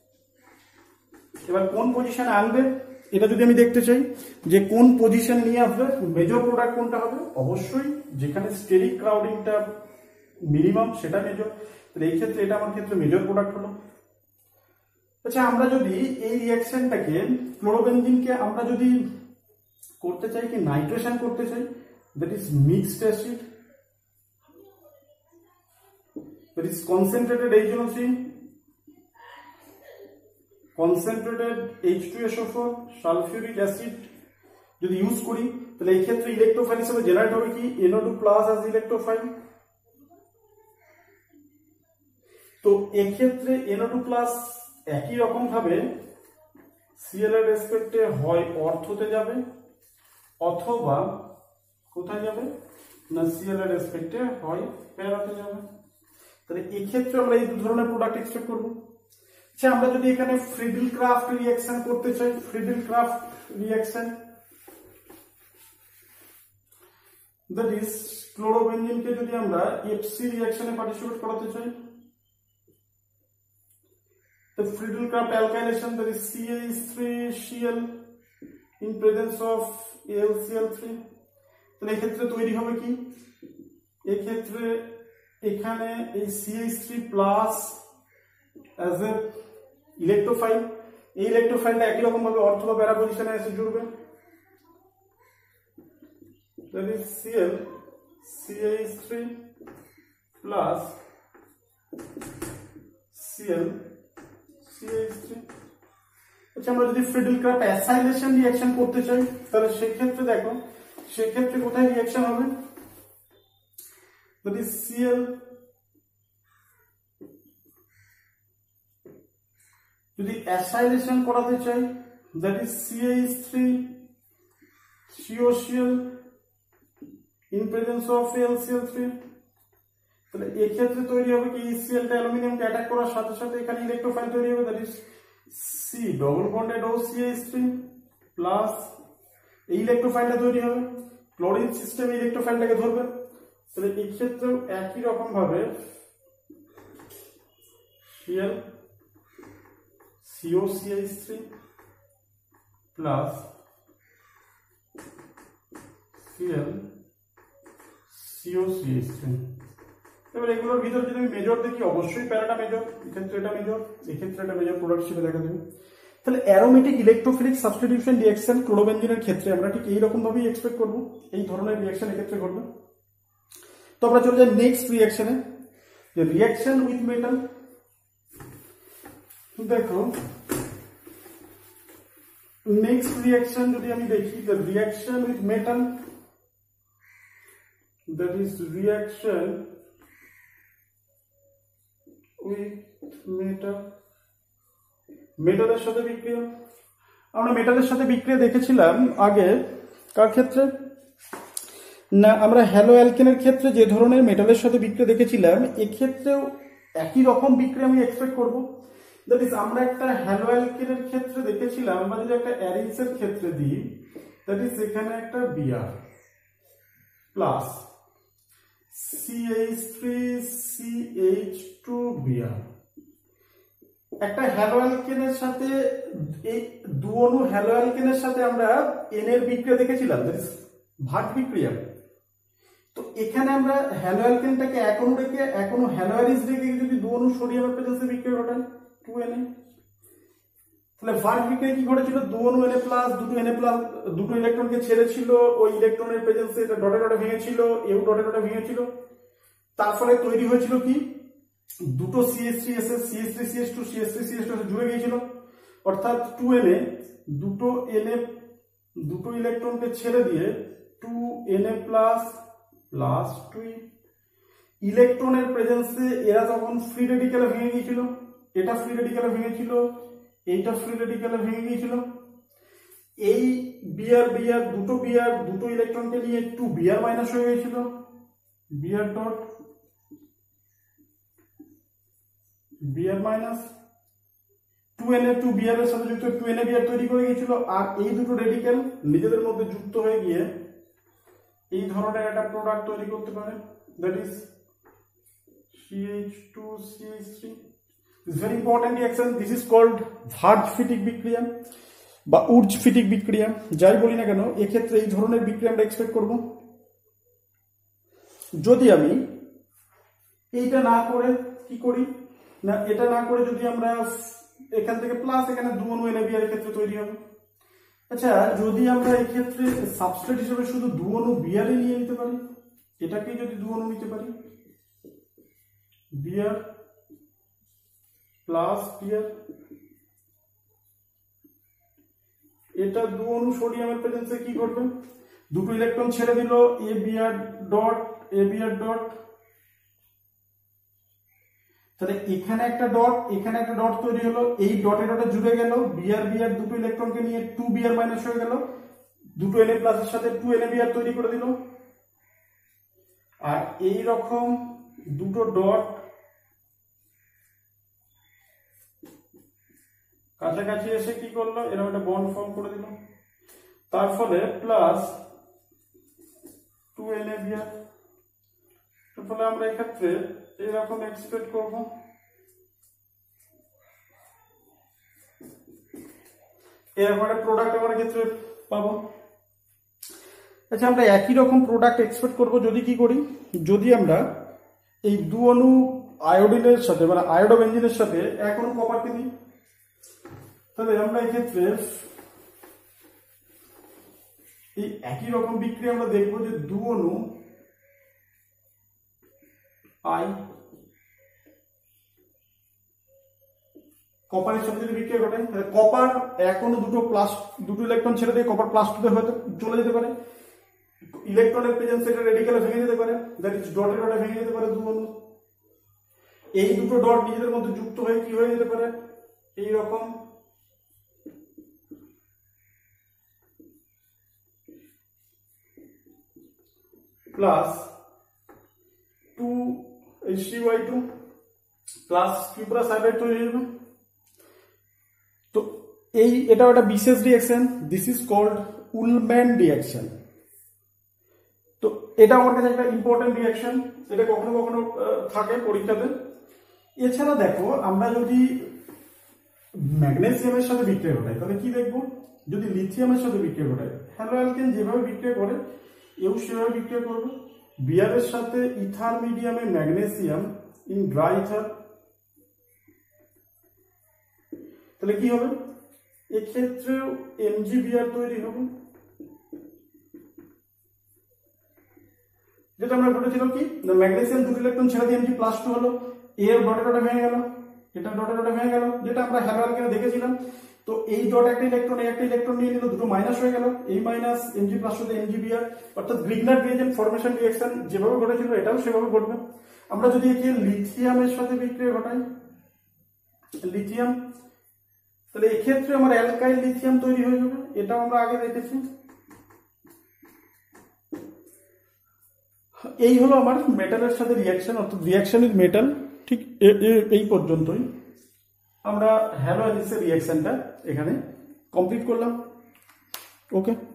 Speaker 1: এবার কোন পজিশনে আনবে এটা যদি আমি দেখতে চাই যে কোন পজিশনে নিয়ে আসবে, মেজর প্রোডাক্ট কোনটা হবে, অবশ্যই যেখানে স্টেরিক ক্রাউডিংটা মিনিমাম সেটা মেজর। তাহলে এই ক্ষেত্রে এটা আমার ক্ষেত্রে মেজর প্রোডাক্ট হলো। আচ্ছা, আমরা যদি এই রিঅ্যাকশনটাকে ক্লোরোবেনজিনকে আমরা যদি করতে চাই কি নাইট্রেশন করতে চাই, that is mixed acid, that is concentrated H N O three, concentrated H two S O four, sulfuric acid যদি ইউজ করি, তাহলে এই ক্ষেত্রে ইলেকট্রোফাইল হিসেবে জেনারেট হবে কি N O two plus as electrophile. তো এই ক্ষেত্রে N O two প্লাস একই রকম ভাবে Cl এর রেসপেক্টে হয় অর্থতে যাবে অথবা কোথায় যাবে না Cl এর রেসপেক্টে হয় প্যারাতে যাবে। তাহলে এই ক্ষেত্রে আমরা এই দু ধরনের প্রোডাক্ট এক্সপেক্ট করব। আচ্ছা, আমরা যদি এখানে ফ্রিডেল ক্রাফট রিঅ্যাকশন করতে চাই, Friedel Crafts reaction, that is ক্লোরোবেনজিনকে যদি আমরা এফসি রিঅ্যাকশনে পার্টিসিপেট করাতে চাই, the Friedel Crafts alkylation, that is C H three Cl in presence of A L C L three, তাহলে এই ক্ষেত্রে তৈরি হবে কি, এই ক্ষেত্রে এখানে এই C H three plus as a electrophile, এই ইলেকট্রোফাইলটা একই রকম ভাবে অর্থ বা প্যারা পজিশনে এসে জুড়বে, that is Cl C H three plus Cl C H three। আচ্ছা, আমরা যদি ফ্রিডেল ক্রাফট অ্যাসাইলেশন রিঅ্যাকশন করতে চাই তাহলে সেক্ষেত্রে দেখো সেক্ষেত্রে কোথায় রিঅ্যাকশন হবে, that is Cl, যদি অ্যাসাইলেশন করাতে চাই that is C H three C O Cl in presence of A L C L three, তাহলে এই ক্ষেত্রে তৈরি হবে কি Cl টা অ্যালুমিনিয়ামকে অ্যাটাক করার সাথে সাথে এখানে ইলেকট্রোফাইল তৈরি হবে, that is C double bonded O C H three plus এই ইলেকট্রোফাইলটা তৈরি হবে, ক্লোরিন সিস্টেমে ইলেকট্রোফাইলটাকে ধরবে। তাহলে এই ক্ষেত্রেও একই রকম ভাবে Cl C O C H three plus Cl C O C H three। এবার এগুলোর ভিতর যদি আমি মেজর দেখি, অবশ্যই প্যারাটা মেজর, এক্ষেত্রে এটা মেজর, এক্ষেত্রে এটা মেজর প্রোডাক্ট হিসেবে দেখা দেবে। তাহলে অ্যারোমেটিক ইলেকট্রোফিলিক সাবস্টিটিউশন রিঅ্যাকশন ক্লোরোবেনজিনের ক্ষেত্রে আমরা ঠিক এই রকম ভাবেই এক্সপেক্ট করব, এই ধরনের রিঅ্যাকশন এক্ষেত্রে ঘটবে। তো আমরা চলে যাই নেক্সট রিঅ্যাকশনে, যে রিঅ্যাকশন উইথ মেটাল। দেখো নেক্সট রিঅ্যাকশন যদি আমি দেখি, the reaction with metal, that is reaction with metal, মেটালের সাথে বিক্রিয়া। আমরা মেটালের সাথে বিক্রিয়া দেখেছিলাম আগে কার ক্ষেত্রে না, আমরা হ্যালো অ্যালকেনের ক্ষেত্রে যে ধরনের মেটালের সাথে বিক্রিয়া দেখেছিলাম এক্ষেত্রেও একই রকম বিক্রিয়া আমি এক্সপেক্ট করব। দ্যাট ইজ আমরা একটা হ্যালো অ্যালকেনের ক্ষেত্রে দেখেছিলাম, আমরা যদি একটা অ্যারিন্সের ক্ষেত্রে দিই, দ্যাট ইজ এখানে একটা BR plus C H three C H two Br, একটা হ্যালো অ্যালকেনের সাথে এই দু অণু হ্যালো অ্যালকেনের সাথে আমরা এন এর বিক্রিয়া দেখেছিলাম, দ্যাট ইজ ভাট বিক্রিয়া। তো এখানে আমরা হ্যালো অ্যালকেনটাকে এক অণু রেখে এক অণু হ্যালো অ্যালিস রেখে যদি দু অণু সোডিয়ামের প্রেজেন্সে বিক্রিয়া ঘটাই টু এন এ, তাহলে ভাট বিক্রিয়া কি ঘটেছিল, দু অণু এন এ প্লাস দুটো এন এ প্লাস দুটো ইলেকট্রনকে ছেড়েছিল, ওই ইলেকট্রনের প্রেজেন্সে এটা ডটে ডটে ভেঙেছিল, এও ডটে ডটে ভেঙেছিল, তার ফলে তৈরি হয়েছিল কি দুটো C S three S S C S three C S two C S three C S two জুড়ে গিয়েছিল, অর্থাৎ টু এন এ দুটো এন এ দুটো ইলেকট্রনকে ছেড়ে দিয়ে two N A plus plus two ইলেকট্রনের প্রেজেন্সে এরা তখন ফ্রি রেডিক্যালে ভেঙে গিয়েছিল, এটা ফ্রি রেডিক্যালে ভেঙেছিল, এইটা ফ্রি রেডিক্যালে ভেঙে গিয়েছিল, এই বিআর বিআর দুটো বিআর দুটো ইলেকট্রনকে নিয়ে টু বিআর মাইনাস হয়ে গিয়েছিল, BR dot BR minus two N A two BR এর সাথে যুক্ত টু এন এ বিআর তৈরি করে গিয়েছিল, আর এই দুটো রেডিক্যাল নিজেদের মধ্যে যুক্ত হয়ে গিয়ে এই ধরনের একটা প্রোডাক্ট তৈরি করতে পারে, that is C H two C H three. This is very important reaction. This is called Wurtz Fittig বিক্রিয়া বা উর্জ-ফিটিক বিক্রিয়া, যাই বলি না কেন এক্ষেত্রে এই ধরনের বিক্রিয়া আমরা এক্সপেক্ট করব। যদি আমি এইটা না করে কি করি না, এটা না করে যদি আমরা এখান থেকে প্লাস এখানে দু অণু এন এ বিআর এর ক্ষেত্রে তৈরি হবে। আচ্ছা, যদি আমরা এই ক্ষেত্রে সাবস্ট্রেট হিসেবে শুধু দু অণু বিআর এ নিয়ে নিতে পারি, এটাকেই যদি দু অণু নিতে পারি বিআর প্লাস বিআর, এটা দু অণু সোডিয়ামের প্রেজেন্সে কি করবে, দুটো ইলেকট্রন ছেড়ে দিল, A BR dot A BR dot, তাহলে এখানে একটা ডট এখানে একটা ডট তৈরি হলো, এই ডটে ডটে জুড়ে গেল, বিআর বিআর দুটো ইলেকট্রনকে নিয়ে টু বিআর মাইনাস হয়ে গেল, দুটো এন এ প্লাসের সাথে টু এন এ বিআর তৈরি করে দিল, আর এই রকম দুটো ডট কাছাকাছি এসে কি করলো, এরকম একটা বন্ড ফর্ম করে দিল, তার ফলে plus two N A BR, তার ফলে আমরা এক্ষেত্রে এরকম এক্সপেক্ট করব। এরকম একটা প্রোডাক্ট আমার ক্ষেত্রে পাবো। আচ্ছা, আমরা একই রকম প্রোডাক্ট এক্সপেক্ট করব যদি কি করি, যদি আমরা এই দু অণু আয়োডিনের সাথে মানে আয়োডো বেঞ্জিনের সাথে এক অণু কপারকে দিই, তাহলে আমরা এক্ষেত্রে এই একই রকম বিক্রিয়া আমরা দেখবো যে দু অণু আই কপারের সাথে যদি বিক্রিয়া ঘটে, কপার এক অণু দুটো প্লাস দুটো ইলেকট্রন ছেড়ে দিয়ে কপার প্লাস টুতে হয়তো চলে যেতে পারে, ইলেকট্রনের প্রেজেন্সে এটা রেডিক্যালে ভেঙে যেতে পারে, দ্যাট ইজ ডটে ডটে ভেঙে যেতে পারে দু অণু, এই দুটো ডট নিজেদের মধ্যে যুক্ত হয়ে কি হয়ে যেতে পারে, এই রকম plus two H three Y two plus cuprous hydride তৈরি হবে। তো এই এটা একটা বিশেষ reaction, this is called Ullmann reaction. তো এটা আমার কাছে একটা ইম্পর্টেন্ট রিঅ্যাকশন, এটা কখনো কখনো থাকে পরীক্ষাতে। এছাড়া দেখো, আমরা যদি ম্যাগনেসিয়ামের সাথে বিক্রিয়া ঘটাই তাহলে কি দেখবো, যদি লিথিয়ামের সাথে বিক্রিয়া ঘটাই, হ্যালো অ্যালকেন যেভাবে বিক্রিয়া করে এও সেভাবে বিক্রিয়া করবে। বিআরের সাথে ইথার মিডিয়ামে ম্যাগনেসিয়াম ইন ড্রাই ইথার, তাহলে কি হবে, এক্ষেত্রেও এমজি বিআর তৈরি হবে, যেটা আমরা ঘটেছিল কি না, ম্যাগনেসিয়াম দুটো ইলেকট্রন ছেড়ে দিয়ে এমজি প্লাস টু হলো, এর ডটে ডটে ভেঙে গেল, এটা ডটে ডটে ভেঙে গেল, যেটা আমরা হ্যালো অ্যালকেনে দেখেছিলাম। তো এই ডট একটা ইলেকট্রন এই একটা ইলেকট্রন নিয়ে নিল, দুটো মাইনাস হয়ে গেল, এই minus MG plus two MG BR, অর্থাৎ গ্রিগনার রিয়েজেন্ট ফরমেশন রিঅ্যাকশন যেভাবে ঘটেছিল এটাও সেভাবে ঘটবে। আমরা যদি একে লিথিয়ামের সাথে বিক্রিয়া ঘটাই, লিথিয়াম, তাহলে এক্ষেত্রে আমার অ্যালকাইল লিথিয়াম তৈরি হয়ে যাবে, এটাও আমরা আগে দেখেছি। এই হলো আমার মেটালের সাথে রিঅ্যাকশন, অর্থাৎ রিঅ্যাকশন ইজ মেটাল। ঠিক এই পর্যন্তই আমরা হ্যালো অ্যালিসের রিঅ্যাকশনটা এখানে কমপ্লিট করলাম। ওকে।